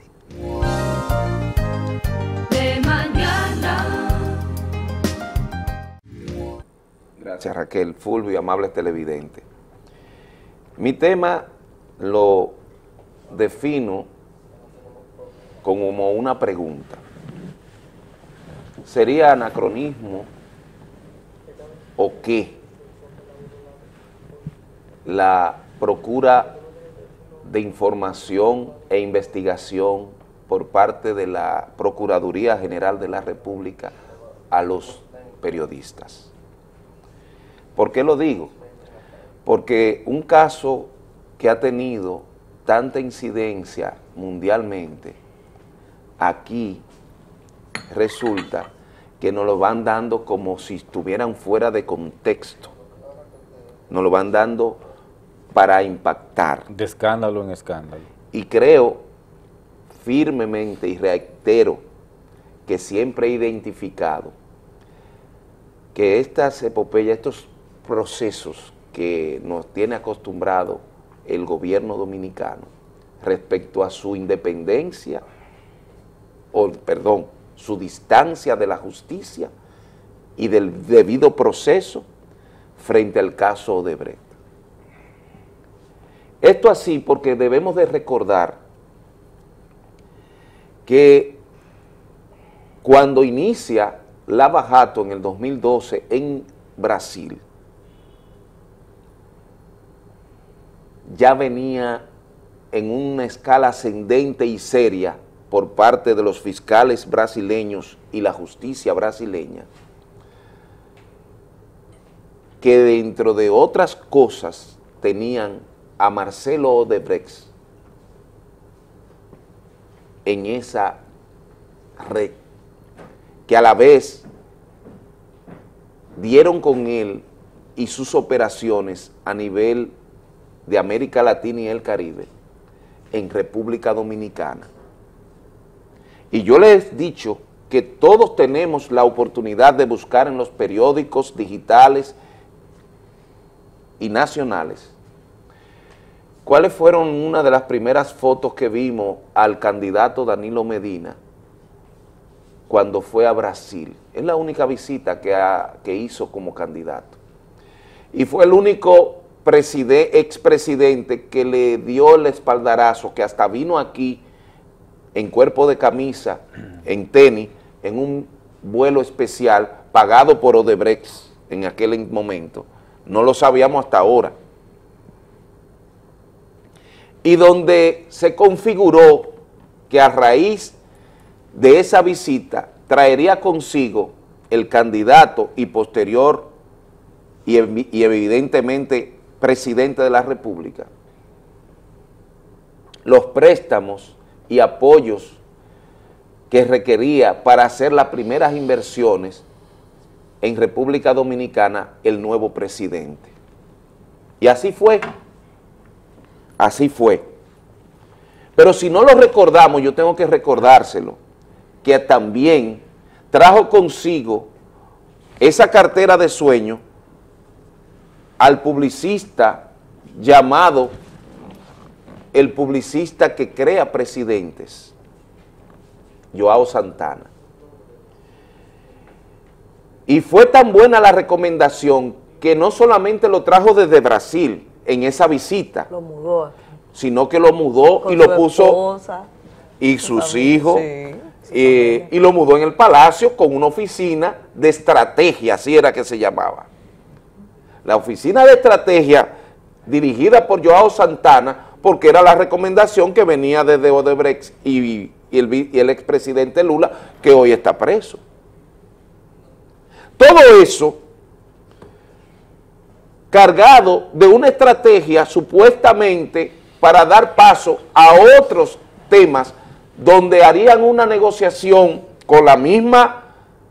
De mañana. Gracias Raquel, Fulvio y amables televidentes. Mi tema lo defino como una pregunta. ¿Sería anacronismo o qué la procura de información e investigación por parte de la Procuraduría General de la República a los periodistas? ¿Por qué lo digo? Porque un caso que ha tenido tanta incidencia mundialmente, aquí resulta que nos lo van dando como si estuvieran fuera de contexto, nos lo van dando para impactar. De escándalo en escándalo. Y creo firmemente y reitero que siempre he identificado que estas epopeyas, estos procesos que nos tiene acostumbrado el gobierno dominicano respecto a su independencia, o perdón, su distancia de la justicia y del debido proceso frente al caso Odebrecht. Esto así porque debemos de recordar que cuando inicia Lava Jato en el dos mil doce en Brasil, ya venía en una escala ascendente y seria por parte de los fiscales brasileños y la justicia brasileña, que dentro de otras cosas tenían a Marcelo Odebrecht en esa red, que a la vez dieron con él y sus operaciones a nivel de América Latina y el Caribe en República Dominicana. Y yo les he dicho que todos tenemos la oportunidad de buscar en los periódicos digitales y nacionales cuáles fueron una de las primeras fotos que vimos al candidato Danilo Medina cuando fue a Brasil. Es la única visita que, ha, que hizo como candidato. Y fue el único expresidente que le dio el espaldarazo, que hasta vino aquí en cuerpo de camisa, en tenis, en un vuelo especial pagado por Odebrecht en aquel momento. No lo sabíamos hasta ahora. Y donde se configuró que a raíz de esa visita traería consigo el candidato y posterior y, ev y evidentemente presidente de la República los préstamos y apoyos que requería para hacer las primeras inversiones en República Dominicana el nuevo presidente. Y así fue, así fue. Pero si no lo recordamos, yo tengo que recordárselo, que también trajo consigo esa cartera de sueño al publicista llamado el publicista que crea presidentes, Joao Santana. Y fue tan buena la recomendación que no solamente lo trajo desde Brasil en esa visita, lo mudó aquí, sino que lo mudó con y lo puso esposa, y sus también, hijos, sí, eh, y lo mudó en el palacio con una oficina de estrategia, así era que se llamaba. La oficina de estrategia dirigida por Joao Santana, porque era la recomendación que venía desde Odebrecht y, y el, y el expresidente Lula, que hoy está preso. Todo eso cargado de una estrategia supuestamente para dar paso a otros temas donde harían una negociación con la misma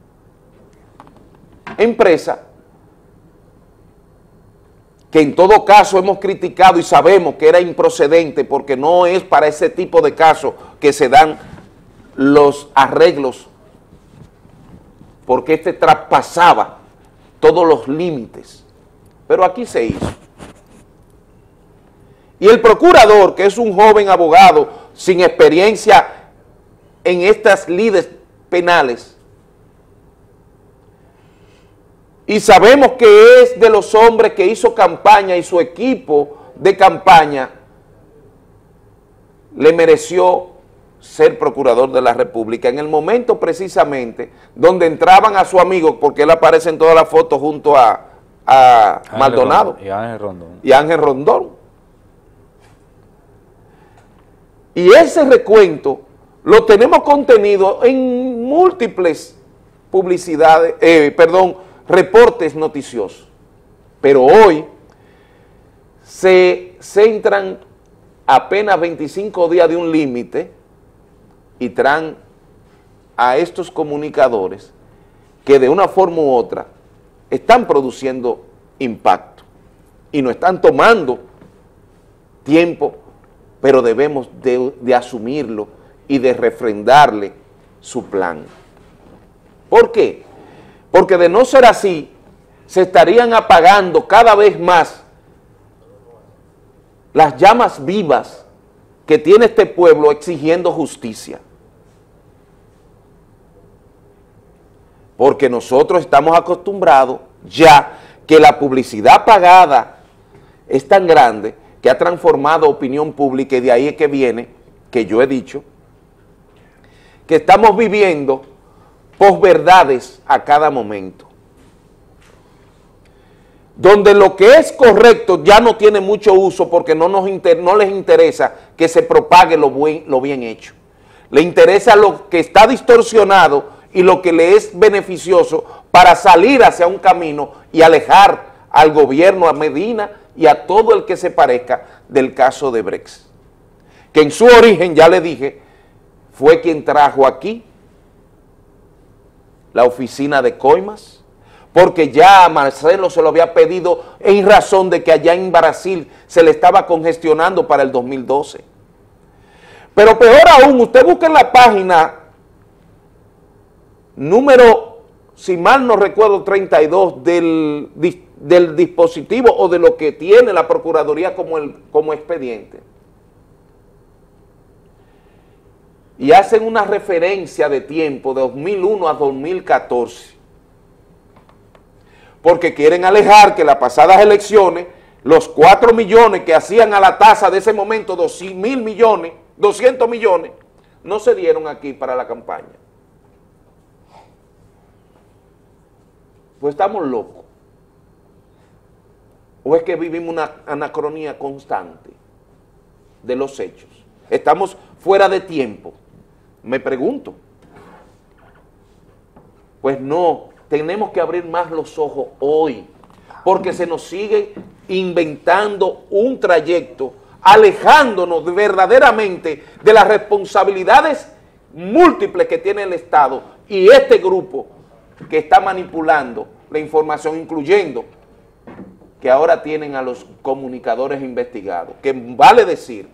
empresa, que en todo caso hemos criticado y sabemos que era improcedente porque no es para ese tipo de casos que se dan los arreglos, porque este traspasaba todos los límites, pero aquí se hizo. Y el procurador, que es un joven abogado sin experiencia en estas lides penales, y sabemos que es de los hombres que hizo campaña y su equipo de campaña le mereció ser procurador de la República en el momento precisamente donde entraban a su amigo, porque él aparece en todas las fotos junto a, a Maldonado y Ángel Rondón. y Ángel Rondón. Y ese recuento lo tenemos contenido en múltiples publicidades, eh, perdón, reportes noticiosos, pero hoy se centran apenas veinticinco días de un límite y traen a estos comunicadores que de una forma u otra están produciendo impacto y no están tomando tiempo, pero debemos de, de asumirlo y de refrendarle su plan. ¿Por qué? Porque de no ser así, se estarían apagando cada vez más las llamas vivas que tiene este pueblo exigiendo justicia. Porque nosotros estamos acostumbrados ya que la publicidad pagada es tan grande que ha transformado opinión pública, y de ahí es que viene, que yo he dicho, que estamos viviendo posverdades a cada momento, donde lo que es correcto ya no tiene mucho uso porque no, nos inter, no les interesa que se propague lo, buen, lo bien hecho. Le interesa lo que está distorsionado y lo que le es beneficioso para salir hacia un camino y alejar al gobierno, a Medina y a todo el que se parezca del caso de Brex, que en su origen, ya le dije, fue quien trajo aquí la oficina de coimas, porque ya a Marcelo se lo había pedido en razón de que allá en Brasil se le estaba congestionando para el dos mil doce. Pero peor aún, usted busca en la página número, si mal no recuerdo, treinta y dos del, del dispositivo o de lo que tiene la Procuraduría como, el, como expediente. Y hacen una referencia de tiempo de dos mil uno a dos mil catorce. Porque quieren alejar que las pasadas elecciones, los cuatro millones que hacían a la tasa de ese momento, dos mil millones, doscientos millones, no se dieron aquí para la campaña. Pues estamos locos. ¿O es que vivimos una anacronía constante de los hechos? Estamos fuera de tiempo, me pregunto. Pues no, tenemos que abrir más los ojos hoy, porque se nos sigue inventando un trayecto, alejándonos verdaderamente de las responsabilidades múltiples que tiene el Estado y este grupo que está manipulando la información, incluyendo que ahora tienen a los comunicadores investigados, que vale decir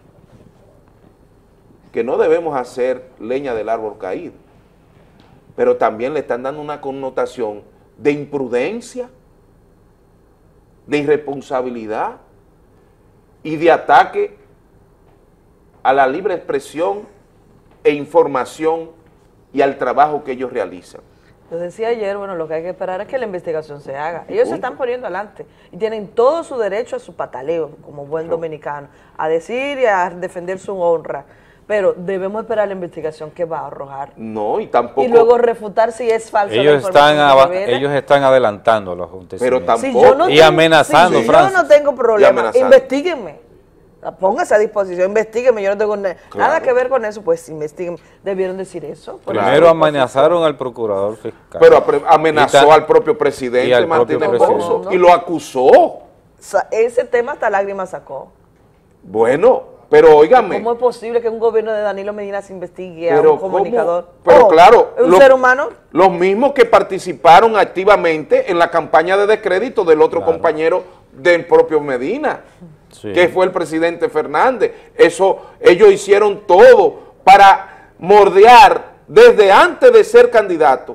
que no debemos hacer leña del árbol caído, pero también le están dando una connotación de imprudencia, de irresponsabilidad y de ataque a la libre expresión e información y al trabajo que ellos realizan. Yo decía ayer, bueno, lo que hay que esperar es que la investigación se haga. Ellos se están poniendo adelante y tienen todo su derecho a su pataleo, como buen dominicano, a decir y a defender su honra. Pero debemos esperar la investigación que va a arrojar. No, y tampoco... Y luego refutar si es falsa la Ellos información están, que revela. ellos están adelantando los acontecimientos. Pero tampoco... Si yo no y tengo, amenazando, si Francis. yo no tengo problema, amenazando. investíguenme. Póngase a disposición, investíguenme, yo no tengo na- Claro. nada que ver con eso, pues investíguenme. Debieron decir eso. por Primero favor. amenazaron al procurador fiscal. Pero apre- amenazó Y ta- al propio presidente y al propio Martínez presidente. Pozo, No. y lo acusó. O sea, ese tema hasta lágrimas sacó. Bueno, pero óigame. ¿Cómo es posible que un gobierno de Danilo Medina se investigue a Pero un comunicador? ¿cómo? Pero Oh, claro, ¿es un lo- ser humano? Los mismos que participaron activamente en la campaña de descrédito del otro Claro. compañero del propio Medina, Sí. que fue el presidente Fernández. Eso, ellos hicieron todo para mordear desde antes de ser candidato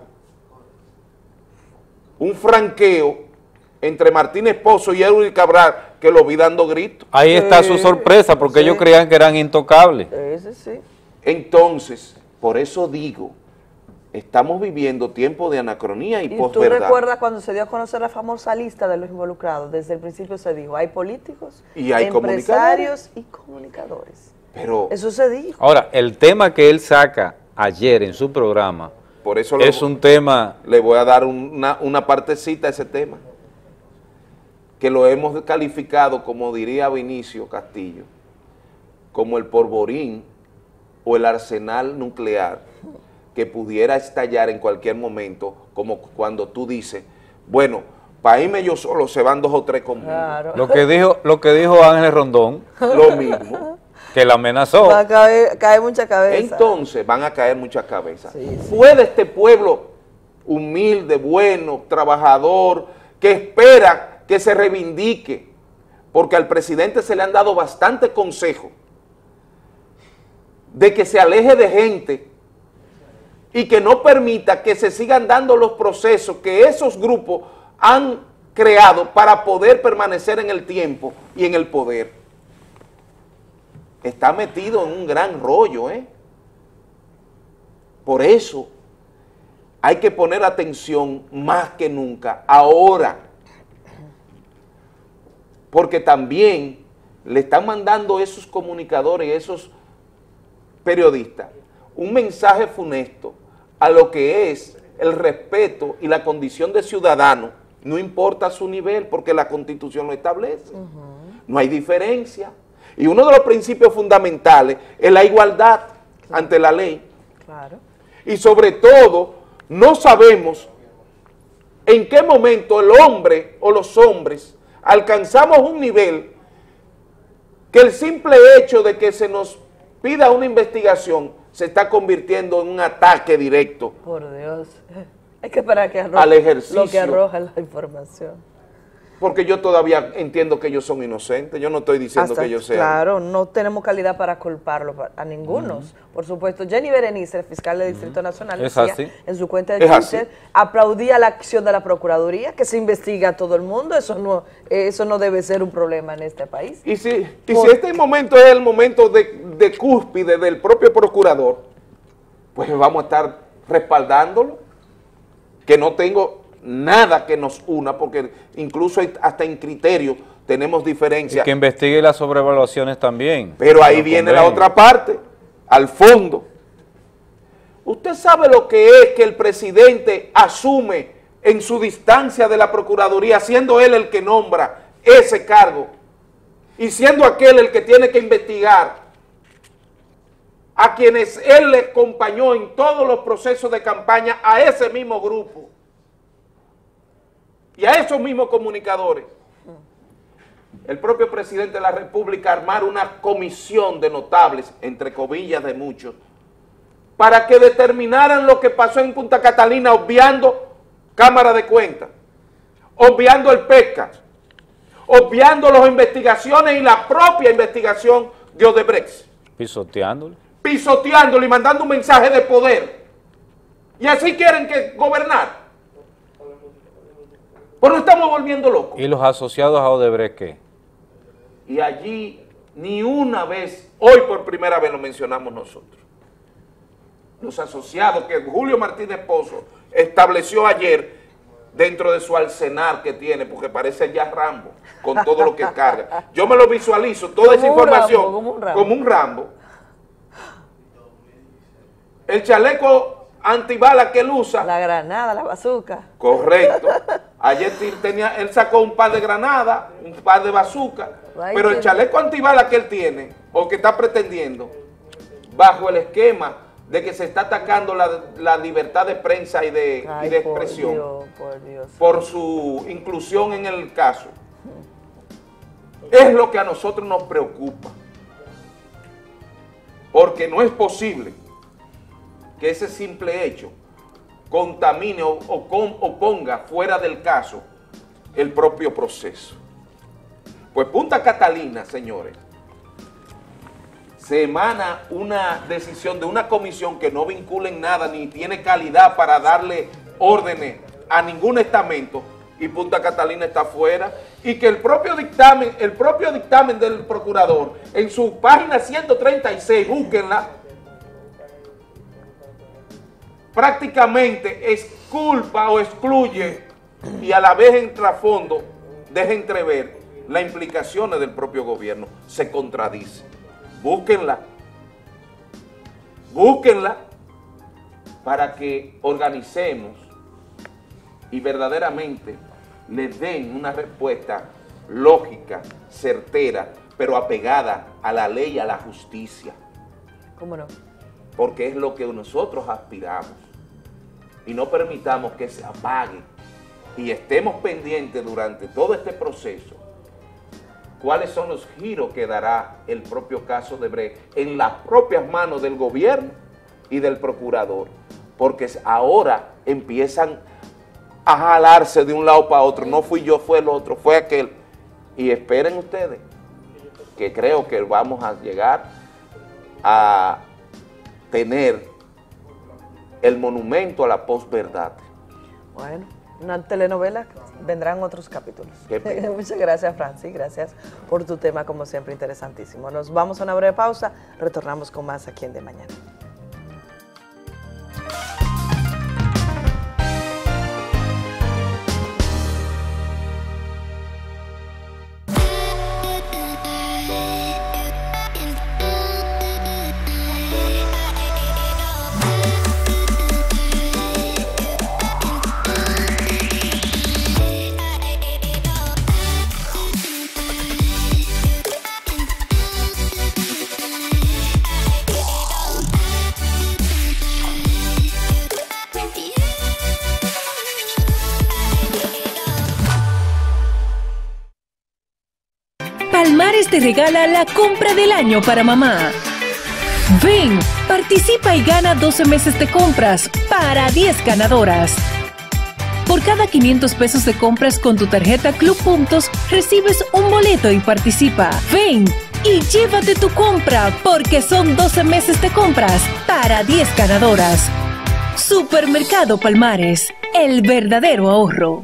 un franqueo entre Martínez Pozo y Edwin Cabral, que lo vi dando gritos. Ahí está su Sí, sorpresa, porque sí. ellos creían que eran intocables. Ese sí. Entonces, por eso digo, estamos viviendo tiempo de anacronía y, ¿Y tú posverdad. recuerdas cuando se dio a conocer la famosa lista de los involucrados? Desde el principio se dijo, hay políticos, Y hay empresarios y comunicadores. Pero Eso se dijo. Ahora, el tema que él saca ayer en su programa por eso es lo- un tema... le voy a dar una, una partecita a ese tema, que lo hemos calificado, como diría Vinicio Castillo, como el polvorín o el arsenal nuclear que pudiera estallar en cualquier momento, como cuando tú dices, bueno, para irme yo solo se van dos o tres conmigo. Claro. Lo que dijo, lo que dijo Ángel Rondón, Lo mismo. que la amenazó. Va a caer, cae mucha cabeza. Entonces van a caer muchas cabezas. Sí, sí. ¿Puede este pueblo humilde, bueno, trabajador, que espera que se reivindique? Porque al presidente se le han dado bastante consejo de que se aleje de gente y que no permita que se sigan dando los procesos que esos grupos han creado para poder permanecer en el tiempo y en el poder. Está metido en un gran rollo, ¿eh? Por eso hay que poner atención más que nunca, ahora. Porque también le están mandando esos comunicadores, esos periodistas, un mensaje funesto a lo que es el respeto y la condición de ciudadano, no importa su nivel, porque la Constitución lo establece. No hay diferencia. Y uno de los principios fundamentales es la igualdad ante la ley. Claro. Y sobre todo, no sabemos en qué momento el hombre o los hombres alcanzamos un nivel que el simple hecho de que se nos pida una investigación se está convirtiendo en un ataque directo. Por Dios. Es que para que arroja al ejercicio. Lo que arroja la información. Porque yo todavía entiendo que ellos son inocentes, yo no estoy diciendo Hasta, que ellos sean. Claro, no tenemos calidad para culparlo a ninguno, uh-huh. por supuesto. Jenny Berenice, el fiscal del Distrito uh-huh. Nacional, es decía así. en su cuenta de Twitter, aplaudía la acción de la Procuraduría, que se investiga a todo el mundo, eso no eso no debe ser un problema en este país. Y si, y por, si este momento es el momento de, de cúspide del propio procurador, pues vamos a estar respaldándolo, que no tengo nada que nos una, porque incluso hasta en criterio tenemos diferencias. Y que investigue las sobrevaluaciones también. Pero ahí viene la otra parte, al fondo. Usted sabe lo que es que el presidente asume en su distancia de la Procuraduría, siendo él el que nombra ese cargo, y siendo aquel el que tiene que investigar a quienes él le acompañó en todos los procesos de campaña, a ese mismo grupo y a esos mismos comunicadores. El propio presidente de la República armar una comisión de notables, entre comillas de muchos, para que determinaran lo que pasó en Punta Catalina, obviando Cámara de Cuentas, obviando el PECA, obviando las investigaciones y la propia investigación de Odebrecht. Pisoteándolo. Pisoteándolo y mandando un mensaje de poder. Y así quieren que gobernar. Pero nos estamos volviendo locos. ¿Y los asociados a Odebrecht qué? Y allí ni una vez, hoy por primera vez lo mencionamos nosotros. Los asociados que Julio Martínez Pozo estableció ayer dentro de su arsenal que tiene, porque parece ya Rambo, con todo lo que carga. Yo me lo visualizo, toda esa información, Rambo, como, un Rambo. como un Rambo. El chaleco antibala que él usa. La granada, la bazooka. Correcto. Ayer tenía, él sacó un par de granadas, un par de bazookas, pero el chaleco antibala que él tiene, o que está pretendiendo, bajo el esquema de que se está atacando la, la libertad de prensa y de, Ay, y de expresión, por, Dios, por, Dios. por su inclusión en el caso, es lo que a nosotros nos preocupa. Porque no es posible que ese simple hecho contamine o, o, con, o ponga fuera del caso el propio proceso. Pues Punta Catalina, señores, se emana una decisión de una comisión que no vincula en nada ni tiene calidad para darle órdenes a ningún estamento, y Punta Catalina está fuera, y que el propio dictamen, el propio dictamen del procurador, en su página ciento treinta y seis, búsquenla, prácticamente exculpa o excluye y a la vez en trasfondo deja entrever las implicaciones del propio gobierno. Se contradice. Búsquenla, búsquenla para que organicemos y verdaderamente les den una respuesta lógica, certera, pero apegada a la ley y a la justicia. ¿Cómo no? Porque es lo que nosotros aspiramos. Y no permitamos que se apague y estemos pendientes durante todo este proceso cuáles son los giros que dará el propio caso de Odebrecht en las propias manos del gobierno y del procurador, porque ahora empiezan a jalarse de un lado para otro. No fui yo, fue el otro, fue aquel. Y esperen ustedes, que creo que vamos a llegar a tener el monumento a la posverdad. Bueno, una telenovela, vendrán otros capítulos. Muchas gracias, Francis, gracias por tu tema, como siempre, interesantísimo. Nos vamos a una breve pausa, retornamos con más aquí en De Mañana. Palmares te regala la compra del año para mamá. Ven, participa y gana doce meses de compras para diez ganadoras. Por cada quinientos pesos de compras con tu tarjeta Club Puntos, recibes un boleto y participa. Ven y llévate tu compra porque son doce meses de compras para diez ganadoras. Supermercado Palmares, el verdadero ahorro.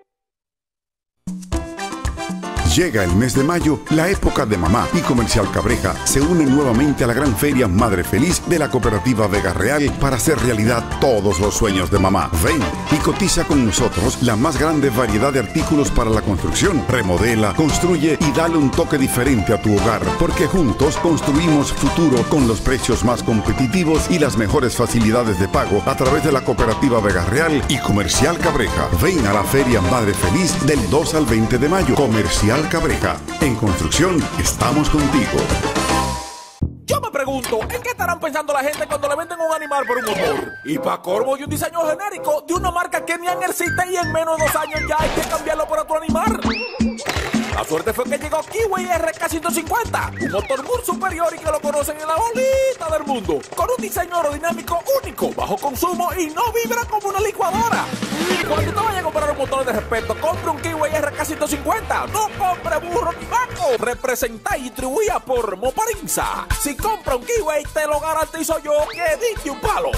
Llega el mes de mayo, la época de mamá, y Comercial Cabreja se une nuevamente a la gran feria Madre Feliz de la Cooperativa Vega Real para hacer realidad todos los sueños de mamá. Ven y cotiza con nosotros la más grande variedad de artículos para la construcción. Remodela, construye y dale un toque diferente a tu hogar, porque juntos construimos futuro con los precios más competitivos y las mejores facilidades de pago a través de la Cooperativa Vega Real y Comercial Cabreja. Ven a la feria Madre Feliz del dos al veinte de mayo. Comercial Cabreja. En construcción estamos contigo. Yo me pregunto, ¿en qué estarán pensando la gente cuando le venden un animal por un motor? Y para colmo, y un diseño genérico de una marca que ni existe y en menos de dos años ya hay que cambiarlo por otro animal. La suerte fue que llegó Kiwi R K ciento cincuenta, un motor muy superior y que lo conocen en la bolita del mundo, con un diseño aerodinámico único, bajo consumo y no vibra como una licuadora. Cuando te vayas a comprar un motor de respeto, compre un Kiwi R K ciento cincuenta, no compre burro ni vaco. Representa y distribuida por Moparinsa. Si compra un Kiwi, te lo garantizo yo que diste un palo.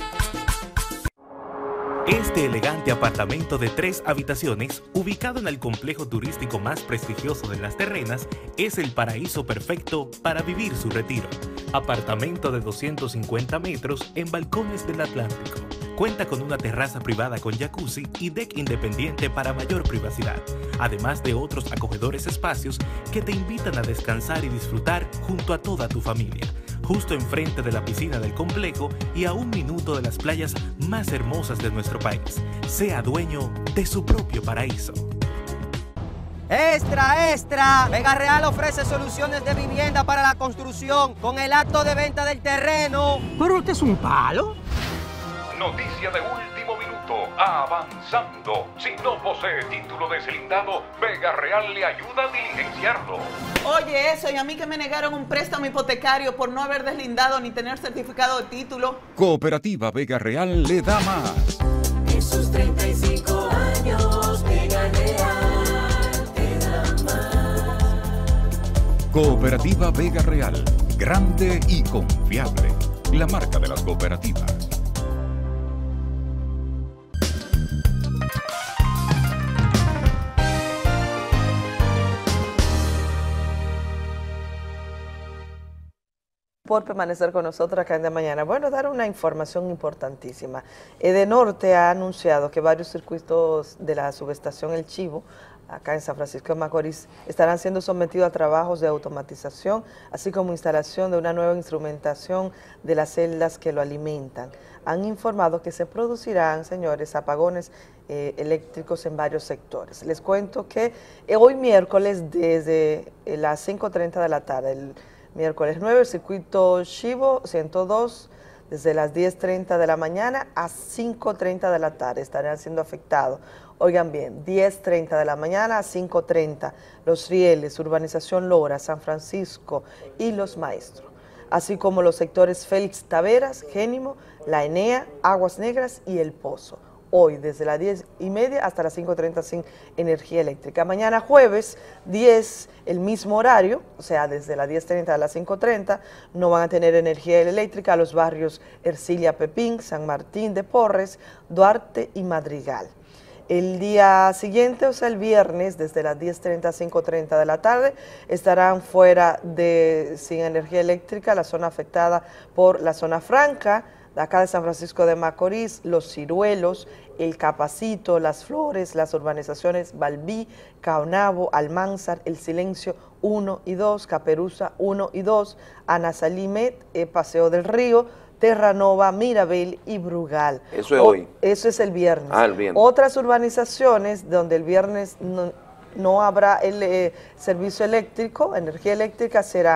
Este elegante apartamento de tres habitaciones, ubicado en el complejo turístico más prestigioso de Las Terrenas, es el paraíso perfecto para vivir su retiro. Apartamento de doscientos cincuenta metros en balcones del Atlántico. Cuenta con una terraza privada con jacuzzi y deck independiente para mayor privacidad, además de otros acogedores espacios que te invitan a descansar y disfrutar junto a toda tu familia. Justo enfrente de la piscina del complejo y a un minuto de las playas más hermosas de nuestro país. Sea dueño de su propio paraíso. ¡Extra, extra! Vega Real ofrece soluciones de vivienda para la construcción con el acto de venta del terreno. ¿Pero usted es un palo? Noticia de último minuto, avanzando. Si no posee título deslindado, Vega Real le ayuda a diligenciarlo. Oye eso, y a mí que me negaron un préstamo hipotecario por no haber deslindado ni tener certificado de título. Cooperativa Vega Real le da más. En sus treinta y cinco años, Vega Real te da más. Cooperativa Vega Real, grande y confiable. La marca de las cooperativas. Por permanecer con nosotros acá en De Mañana. Bueno, dar una información importantísima. Edenorte ha anunciado que varios circuitos de la subestación El Chivo, acá en San Francisco de Macorís, estarán siendo sometidos a trabajos de automatización, así como instalación de una nueva instrumentación de las celdas que lo alimentan. Han informado que se producirán, señores, apagones eh, eléctricos en varios sectores. Les cuento que eh, hoy miércoles desde eh, las cinco treinta de la tarde, el miércoles nueve, el circuito Chivo ciento dos, desde las diez treinta de la mañana a cinco treinta de la tarde estarán siendo afectados. Oigan bien, diez treinta de la mañana a cinco treinta, Los Rieles, Urbanización Lora, San Francisco y Los Maestros, así como los sectores Félix Taveras, Génimo, La Enea, Aguas Negras y El Pozo. Hoy desde las diez y media hasta las cinco treinta sin energía eléctrica. Mañana jueves diez, el mismo horario, o sea, desde las diez treinta a las cinco treinta, no van a tener energía eléctrica los barrios Ercilia Pepín, San Martín de Porres, Duarte y Madrigal. El día siguiente, o sea, el viernes, desde las diez treinta a cinco treinta de la tarde, estarán fuera de sin energía eléctrica la zona afectada por la zona franca, de acá de San Francisco de Macorís, Los Ciruelos, El Capacito, Las Flores, las urbanizaciones Balbí, Caonabo, Almanzar, El Silencio uno y dos, Caperuza uno y dos, Anasalimet, eh, Paseo del Río, Terranova, Mirabel y Brugal. Eso es o, hoy. Eso es el viernes. Ah, el viernes. Otras urbanizaciones donde el viernes no, no habrá el eh, servicio eléctrico, energía eléctrica, serán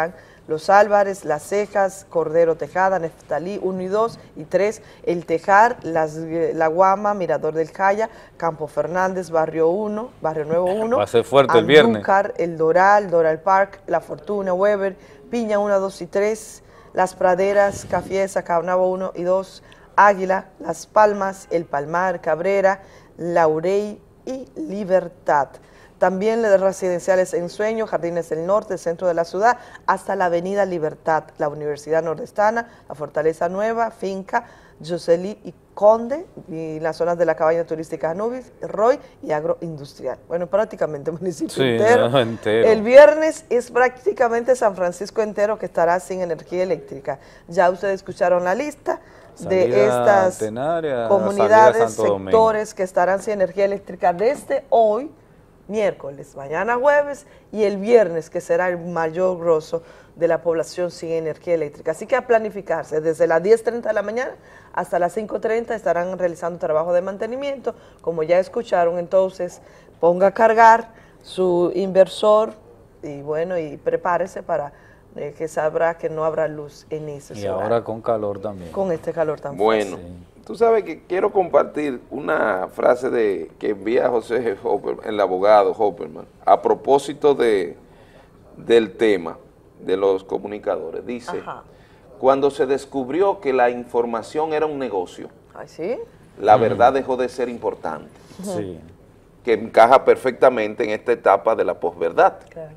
Los Álvarez, Las Cejas, Cordero Tejada, Neftalí uno y dos y tres, El Tejar, Las, La Guama, Mirador del Jaya, Campo Fernández, Barrio uno, Barrio Nuevo uno, va a ser fuerte el viernes. Andúcar, El Doral, Doral Park, La Fortuna, Weber, Piña uno, dos y tres, Las Praderas, Cafiesa, Caonabo uno y dos, Águila, Las Palmas, El Palmar, Cabrera, Laurey y Libertad. También las residenciales Ensueño, Jardines del Norte, el centro de la ciudad, hasta la Avenida Libertad, la Universidad Nordestana, la Fortaleza Nueva, Finca, Joselí y Conde, y las zonas de la cabaña turística Anubis, Roy y Agroindustrial. Bueno, prácticamente el municipio sí, entero. No, entero. El viernes es prácticamente San Francisco entero que estará sin energía eléctrica. Ya ustedes escucharon la lista de Salida estas Tenaria, comunidades, Santo sectores Domingo. que estarán sin energía eléctrica desde hoy, miércoles, mañana jueves y el viernes, que será el mayor grosso de la población sin energía eléctrica. Así que a planificarse, desde las diez treinta de la mañana hasta las cinco treinta estarán realizando trabajo de mantenimiento. Como ya escucharon, entonces ponga a cargar su inversor y bueno, y prepárese para eh, que sabrá que no habrá luz en ese Y ahora con calor también. Con este calor tan Bueno, fuerte. tú sabes que quiero compartir una frase de que envía José Hopperman, el abogado Hopperman, a propósito de, del tema de los comunicadores. Dice, Ajá. cuando se descubrió que la información era un negocio, ¿Ay, sí? la Mm. verdad dejó de ser importante. Sí. Que encaja perfectamente en esta etapa de la posverdad. Claro.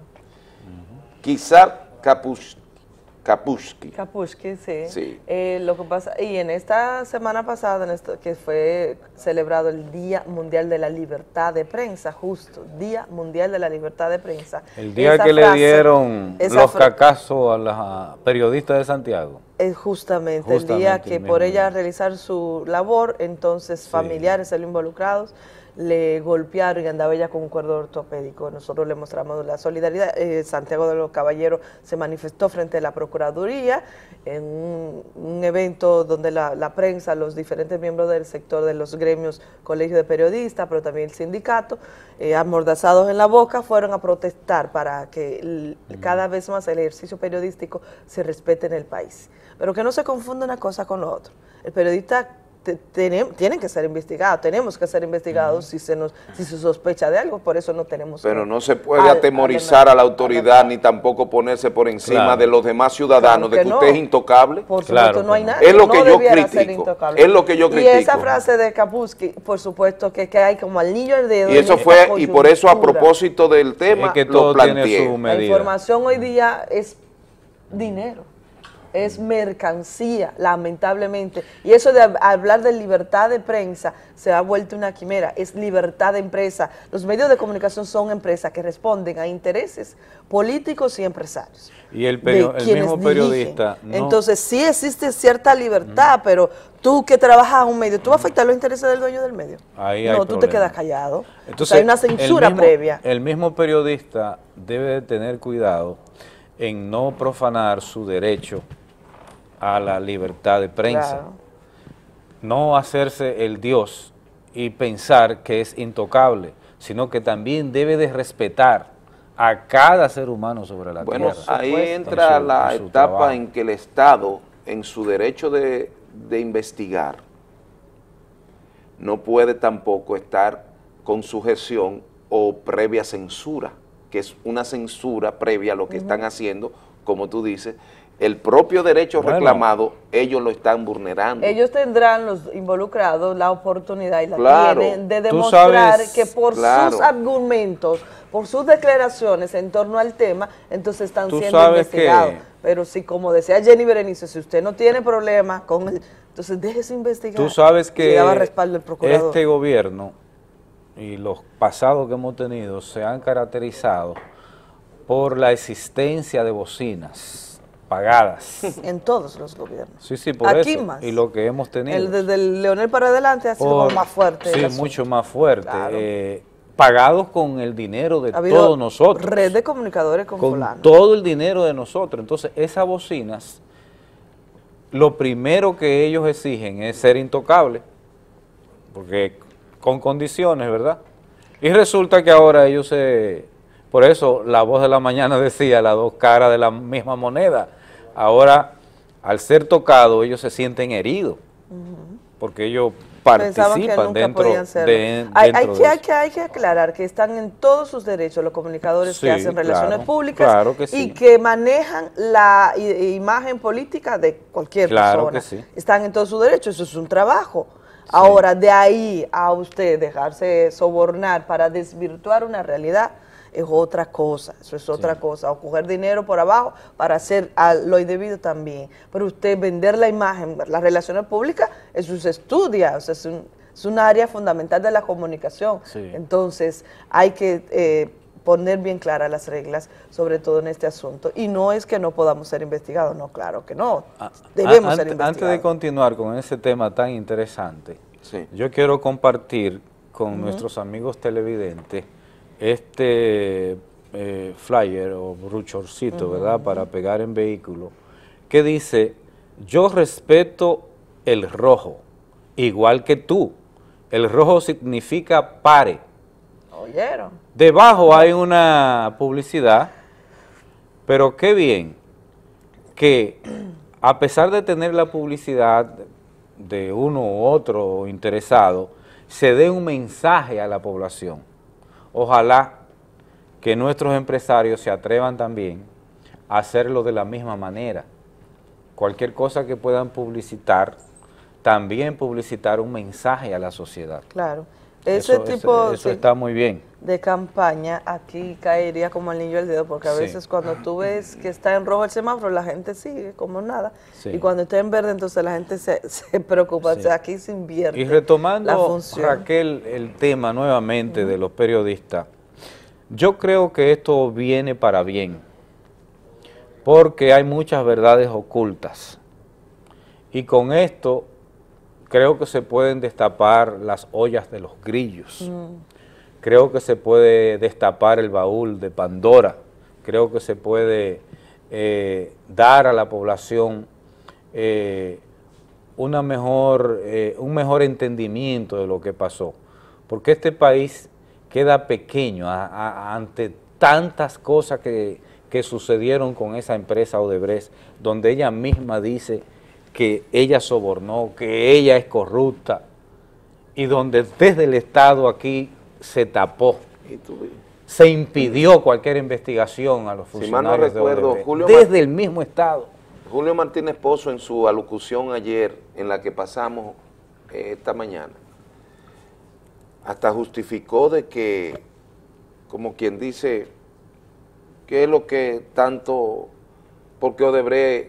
Quizá Kapush, Kapushki. Kapushki, sí. Sí. Eh, lo que pasa, y en esta semana pasada, en esto, que fue celebrado el Día Mundial de la Libertad de Prensa, justo, Día Mundial de la Libertad de Prensa. El día Esa que frase, le dieron esa los fra- cacazos a las periodistas de Santiago. Es justamente, Justamente el día el que mismo por día. ella realizar su labor, entonces familiares de los involucrados le golpearon y andaba ella con un cordón ortopédico. Nosotros le mostramos la solidaridad. Eh, Santiago de los Caballeros se manifestó frente a la Procuraduría en un, un evento donde la, la prensa, los diferentes miembros del sector de los gremios, colegio de periodistas, pero también el sindicato, eh, amordazados en la boca, fueron a protestar para que el, cada vez más el ejercicio periodístico se respete en el país. Pero que no se confunda una cosa con lo otro. El periodista te- tiene- tienen que ser investigados, tenemos que ser investigados si se nos si se sospecha de algo, por eso no tenemos Pero que- no se puede al- atemorizar a la autoridad ni tampoco ponerse por encima Claro. de los demás ciudadanos, Claro de que que no. usted es intocable. Por supuesto, no hay nada. Es lo que no yo debiera ser critico. intocable. Es lo que yo Y critico. esa frase de Kapuski, por supuesto, que, que hay como al niño al dedo. Y eso en esta fue, y por eso a coyuntura. propósito del tema, Es que lo todo tiene planteé. su La información hoy día es dinero, es mercancía, lamentablemente. Y eso de hab- hablar de libertad de prensa se ha vuelto una quimera, es libertad de empresa. Los medios de comunicación son empresas que responden a intereses políticos y empresarios. Y el, perio- de el quienes mismo dirigen. periodista no, Entonces sí existe cierta libertad, pero tú que trabajas en un medio, ¿tú vas a afectar los intereses del dueño del medio? ahí No, hay tú te problema. quedas callado. Entonces, O sea, hay una el censura mismo- previa. El mismo periodista debe de tener cuidado en no profanar su derecho a la libertad de prensa. Claro. No hacerse el Dios y pensar que es intocable, sino que también debe de respetar a cada ser humano sobre la Bueno, tierra. ahí En entra su- la en su etapa trabajo. en que el Estado, en su derecho de, de investigar, no puede tampoco estar con sujeción o previa censura, que es una censura previa a lo que Ujú. están haciendo, como tú dices, el propio derecho Bueno. reclamado, ellos lo están vulnerando. Ellos tendrán, los involucrados, la oportunidad y la Claro. tienen de Tú demostrar sabes, que por claro. sus argumentos, por sus declaraciones en torno al tema, entonces están Tú siendo sabes que- investigados. Pero si, como decía Jenny Berenice, si usted no tiene problema con el, entonces déjese investigar. Tú sabes Y que le daba respaldo el procurador. este gobierno y los pasados que hemos tenido se han caracterizado por la existencia de bocinas pagadas. En todos los gobiernos. Sí, sí, por Aquí eso. más. Y lo que hemos tenido. El desde el Leonel para adelante ha sido Por- como más fuerte. el Sí, asunto. mucho más fuerte. Claro. eh, pagados con el dinero de Ha habido todos nosotros. red de comunicadores con, con fulano. todo el dinero de nosotros. Entonces, esas bocinas, lo primero que ellos exigen es ser intocables, porque con condiciones, ¿verdad? Y resulta que ahora ellos se Por eso la voz de la mañana decía las dos caras de la misma moneda. Ahora, al ser tocados, ellos se sienten heridos, uh-huh. porque ellos participan dentro, de, hay, dentro hay, de que, eso. hay, que, hay que aclarar que están en todos sus derechos los comunicadores Sí, que hacen relaciones claro, públicas claro que sí. y que manejan la i- imagen política de cualquier Claro persona. que sí. Están en todos sus derechos, eso es un trabajo. Sí. Ahora, de ahí a usted dejarse sobornar para desvirtuar una realidad, es otra cosa, eso es otra sí. cosa, o coger dinero por abajo para hacer a lo indebido también. Pero usted vender la imagen, las relaciones públicas, eso se estudia, o sea, es un, es un área fundamental de la comunicación. Sí. Entonces, hay que eh, poner bien claras las reglas, sobre todo en este asunto. Y no es que no podamos ser investigados, no, claro que no, debemos a, ser ante, investigados. Antes de continuar con ese tema tan interesante, sí. yo quiero compartir con uh-huh. nuestros amigos televidentes este eh, flyer o bruchorcito, uh-huh. ¿verdad?, para pegar en vehículo, que dice: yo respeto el rojo, igual que tú. El rojo significa pare. ¿Oyeron? Debajo hay una publicidad, pero qué bien que a pesar de tener la publicidad de uno u otro interesado, se dé un mensaje a la población. Ojalá que nuestros empresarios se atrevan también a hacerlo de la misma manera. Cualquier cosa que puedan publicitar, también publicitar un mensaje a la sociedad. Claro. Ese eso, tipo eso, eso de, está muy bien. de campaña aquí caería como el niño al dedo, porque a sí. veces cuando tú ves que está en rojo el semáforo, la gente sigue como nada, sí. y cuando está en verde, entonces la gente se, se preocupa, sí. o sea, aquí se invierte. Y retomando, la función. Raquel, el tema nuevamente uh-huh. de los periodistas, yo creo que esto viene para bien, porque hay muchas verdades ocultas, y con esto creo que se pueden destapar las ollas de los grillos, mm. creo que se puede destapar el baúl de Pandora, creo que se puede eh, dar a la población eh, una mejor, eh, un mejor entendimiento de lo que pasó, porque este país queda pequeño a, a, ante tantas cosas que, que sucedieron con esa empresa Odebrecht, donde ella misma dice que ella sobornó, que ella es corrupta, y donde desde el Estado aquí se tapó, se impidió cualquier investigación a los funcionarios, si mal no recuerdo, de Julio desde Mar el mismo Estado. Julio Martínez Pozo, en su alocución ayer, en la que pasamos eh, esta mañana, hasta justificó de que, como quien dice, ¿qué es lo que tanto, porque Odebrecht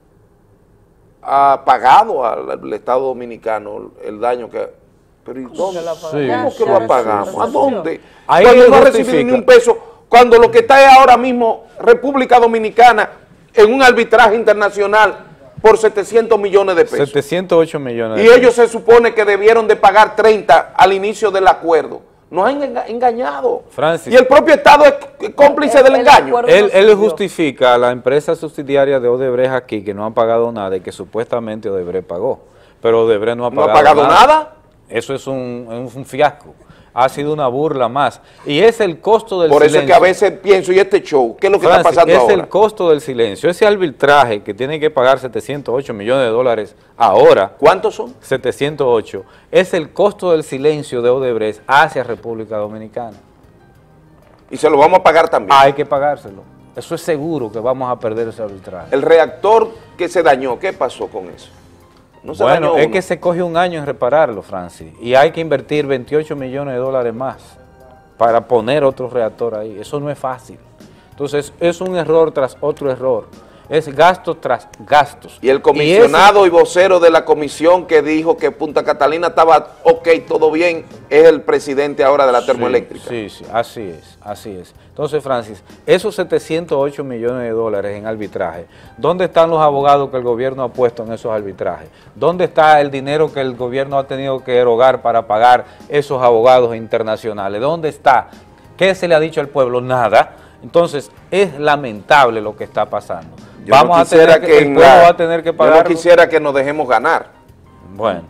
ha pagado al, al Estado Dominicano el daño que... Pero ¿y dónde? Sí, ¿Cómo sí, que lo sí, pagamos? sí, ¿A sí, dónde? Ahí Cuando no ha justifica. recibido ni un peso, cuando lo que está es ahora mismo República Dominicana en un arbitraje internacional por setecientos millones de pesos. setecientos ocho millones de y pesos. ellos se supone que debieron de pagar treinta al inicio del acuerdo. Nos han enga engañado. Francis, y el propio Estado es cómplice del engaño. Él, él justifica a la empresa subsidiaria de Odebrecht aquí que no han pagado nada y que supuestamente Odebrecht pagó. Pero Odebrecht no ha pagado, ¿No ha pagado nada? nada? Eso es un, un fiasco. Ha sido una burla más. Y es el costo del Por silencio. eso es que a veces pienso, ¿y este show? ¿Qué es lo que Francis, está pasando es ahora? Es el costo del silencio. Ese arbitraje que tiene que pagar setecientos ocho millones de dólares ahora. ¿Cuántos son? setecientos ocho. Es el costo del silencio de Odebrecht hacia República Dominicana. Y se lo vamos a pagar también. Hay que pagárselo. Eso es seguro que vamos a perder ese arbitraje. El reactor que se dañó, ¿qué pasó con eso? No se bueno, dañó es uno. que se coge un año en repararlo, Francis, y hay que invertir veintiocho millones de dólares más para poner otro reactor ahí. Eso no es fácil. Entonces, es un error tras otro error. Es gastos tras gastos. Y el comisionado y, ese... y vocero de la comisión que dijo que Punta Catalina estaba ok, todo bien, es el presidente ahora de la termoeléctrica. Sí, sí, sí, así es, así es. Entonces, Francis, esos setecientos ocho millones de dólares en arbitraje, ¿dónde están los abogados que el gobierno ha puesto en esos arbitrajes? ¿Dónde está el dinero que el gobierno ha tenido que erogar para pagar esos abogados internacionales? ¿Dónde está? ¿Qué se le ha dicho al pueblo? Nada. Entonces, es lamentable lo que está pasando. Yo Vamos no a tener que, que el pueblo la, va a tener que pagar. Yo no quisiera que nos dejemos ganar. Bueno.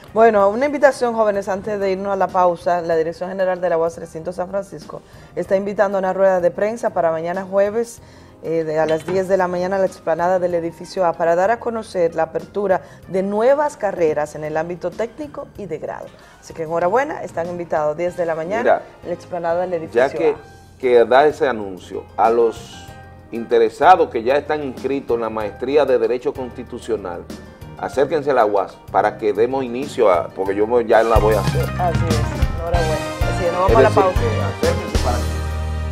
Bueno, una invitación, jóvenes, antes de irnos a la pausa. La Dirección General de la U A S Recinto San Francisco está invitando a una rueda de prensa para mañana jueves eh, de a las diez de la mañana a la explanada del edificio A para dar a conocer la apertura de nuevas carreras en el ámbito técnico y de grado. Así que enhorabuena, están invitados diez de la mañana Mira, a la explanada del edificio ya que, A. que da ese anuncio a los interesados que ya están inscritos en la maestría de Derecho Constitucional, acérquense a la U A S para que demos inicio a, porque yo ya la voy a hacer. Así es, enhorabuena. Así es, nos vamos a la pausa. Acérquense para que...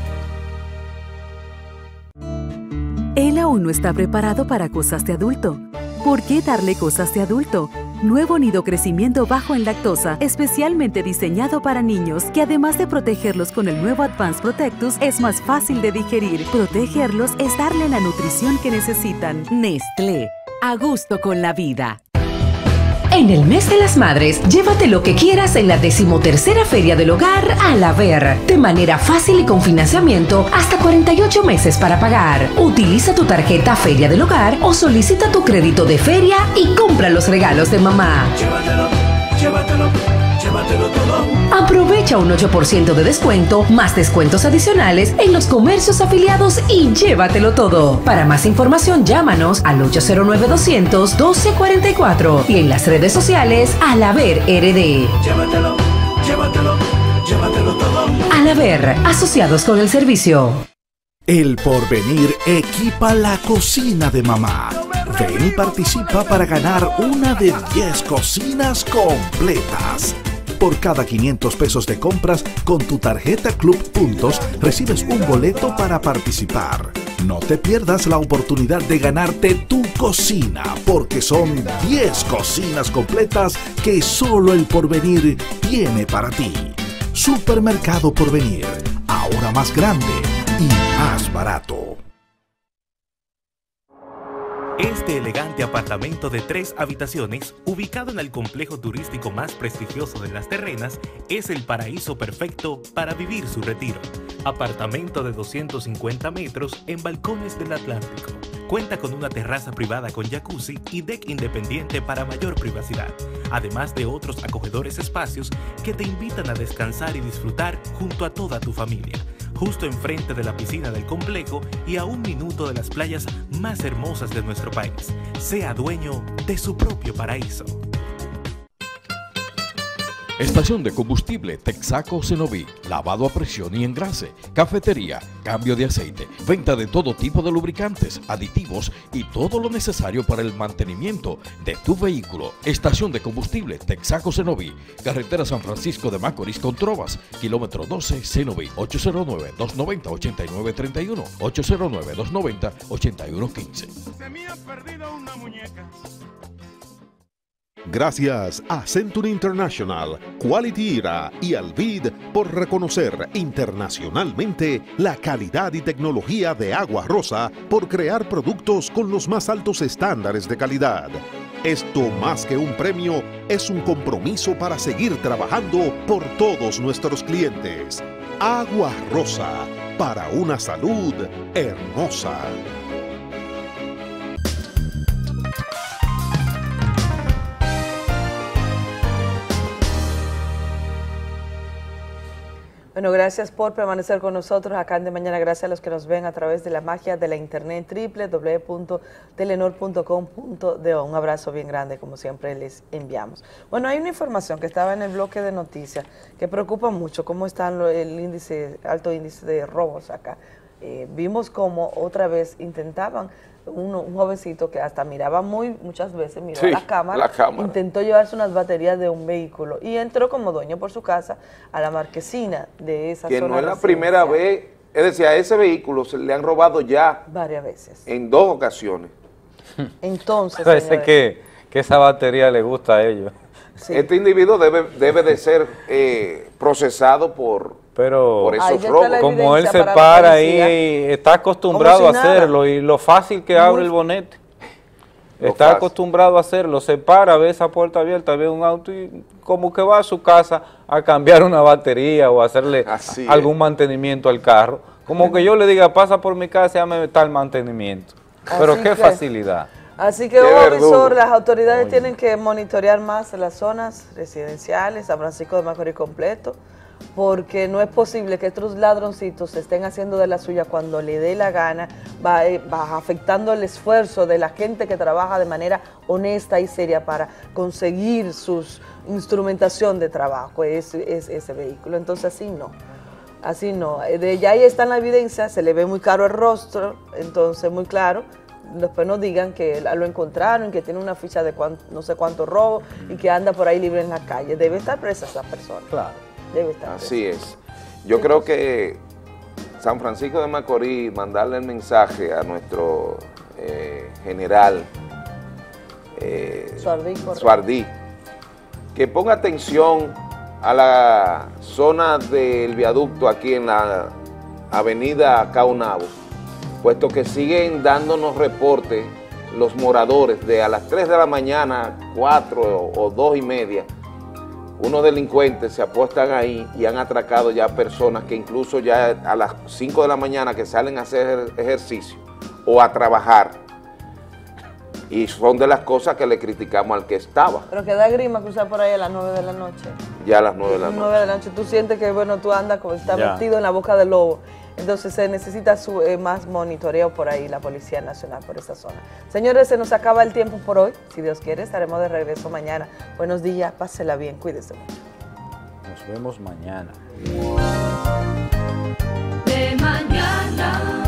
Él aún no está preparado para cosas de adulto. ¿Por qué darle cosas de adulto? Nuevo nido crecimiento bajo en lactosa, especialmente diseñado para niños, que además de protegerlos con el nuevo Advanced Protectus, es más fácil de digerir. Protegerlos es darle la nutrición que necesitan. Nestlé, a gusto con la vida. En el mes de las madres, llévate lo que quieras en la decimotercera Feria del Hogar a la Ver, de manera fácil y con financiamiento hasta cuarenta y ocho meses para pagar. Utiliza tu tarjeta Feria del Hogar o solicita tu crédito de feria y compra los regalos de mamá. Llévatelo, llévatelo, llévatelo todo. Aprovecha un ocho por ciento de descuento, más descuentos adicionales en los comercios afiliados y llévatelo todo. Para más información, llámanos al ocho cero nueve, doscientos, doce cuarenta y cuatro y en las redes sociales Alaver R D. Llévatelo, llévatelo, llévatelo todo. Alaver, asociados con el servicio. El Porvenir equipa la cocina de mamá. Ven y participa para ganar una de diez cocinas completas. Por cada quinientos pesos de compras con tu tarjeta Club Puntos, recibes un boleto para participar. No te pierdas la oportunidad de ganarte tu cocina, porque son diez cocinas completas que solo el Porvenir tiene para ti. Supermercado Porvenir, ahora más grande y más barato. Este elegante apartamento de tres habitaciones, ubicado en el complejo turístico más prestigioso de Las Terrenas, es el paraíso perfecto para vivir su retiro. Apartamento de doscientos cincuenta metros en balcones del Atlántico. Cuenta con una terraza privada con jacuzzi y deck independiente para mayor privacidad, además de otros acogedores espacios que te invitan a descansar y disfrutar junto a toda tu familia. Justo enfrente de la piscina del complejo y a un minuto de las playas más hermosas de nuestro país. Sea dueño de su propio paraíso. Estación de combustible Texaco Cenoví, lavado a presión y engrase, cafetería, cambio de aceite, venta de todo tipo de lubricantes, aditivos y todo lo necesario para el mantenimiento de tu vehículo. Estación de combustible Texaco Cenoví, carretera San Francisco de Macorís con Trovas, kilómetro doce Cenoví, ocho cero nueve, dos nueve cero, ocho nueve tres uno, ocho cero nueve, dos nueve cero, ocho uno uno cinco. Se me ha perdido una muñeca. Gracias a Century International, Quality Era y Alvid por reconocer internacionalmente la calidad y tecnología de Agua Rosa por crear productos con los más altos estándares de calidad. Esto, más que un premio, es un compromiso para seguir trabajando por todos nuestros clientes. Agua Rosa, para una salud hermosa. Bueno, gracias por permanecer con nosotros acá en De Mañana. Gracias a los que nos ven a través de la magia de la internet, doble u doble u doble u punto telenor punto com punto do. Un abrazo bien grande, como siempre les enviamos. Bueno, hay una información que estaba en el bloque de noticias que preocupa mucho, cómo está el índice, alto índice de robos acá. Eh, vimos cómo otra vez intentaban, un, un jovencito que hasta miraba muy, muchas veces, miró sí, la, cámara, la cámara, intentó llevarse unas baterías de un vehículo y entró como dueño por su casa a la marquesina de esa que zona. Que no es la primera vez, es decir, a ese vehículo se le han robado ya varias veces, en dos ocasiones. Entonces, parece que, que esa batería le gusta a ellos. Sí. Este individuo debe, debe de ser eh, procesado por... Pero por esos robos. Como él se para ahí, está acostumbrado si a hacerlo nada. Y lo fácil que abre Muy el bonete. Lo está fácil. acostumbrado a hacerlo, se para, ve esa puerta abierta, ve un auto y como que va a su casa a cambiar una batería o a hacerle Así algún es. mantenimiento al carro. Como que yo le diga, pasa por mi casa y hazme tal mantenimiento. Pero Así qué que, facilidad. Así que, ojo, visor, las autoridades Oye. tienen que monitorear más las zonas residenciales, San Francisco de Macorís completo, porque no es posible que estos ladroncitos se estén haciendo de la suya cuando le dé la gana, va, va afectando el esfuerzo de la gente que trabaja de manera honesta y seria para conseguir su instrumentación de trabajo, es, es ese vehículo. Entonces así no, así no. De ya ahí está en la evidencia, se le ve muy caro el rostro, entonces muy claro. Después nos digan que lo encontraron, que tiene una ficha de cuánto, no sé cuánto robo y que anda por ahí libre en la calle. Debe estar presa esa persona. Claro. Debe estar presa. Así es. Yo sí, creo que San Francisco de Macorís, mandarle el mensaje a nuestro eh, general eh, Suardí, Suardí, que ponga atención a la zona del viaducto aquí en la avenida Caunabo, puesto que siguen dándonos reportes los moradores de a las tres de la mañana, cuatro o dos y media, unos delincuentes se apuestan ahí y han atracado ya personas que incluso ya a las cinco de la mañana que salen a hacer ejercicio o a trabajar, y son de las cosas que le criticamos al que estaba. Pero que da grima cruzar por ahí a las nueve de la noche. Ya a las nueve de la noche. nueve de la noche, tú sientes que bueno, tú andas como estás metido en la boca del lobo. Entonces se necesita su, eh, más monitoreo por ahí, la Policía Nacional por esa zona. Señores, se nos acaba el tiempo por hoy. Si Dios quiere, estaremos de regreso mañana. Buenos días, pásela bien, cuídese mucho. Nos vemos mañana. De mañana.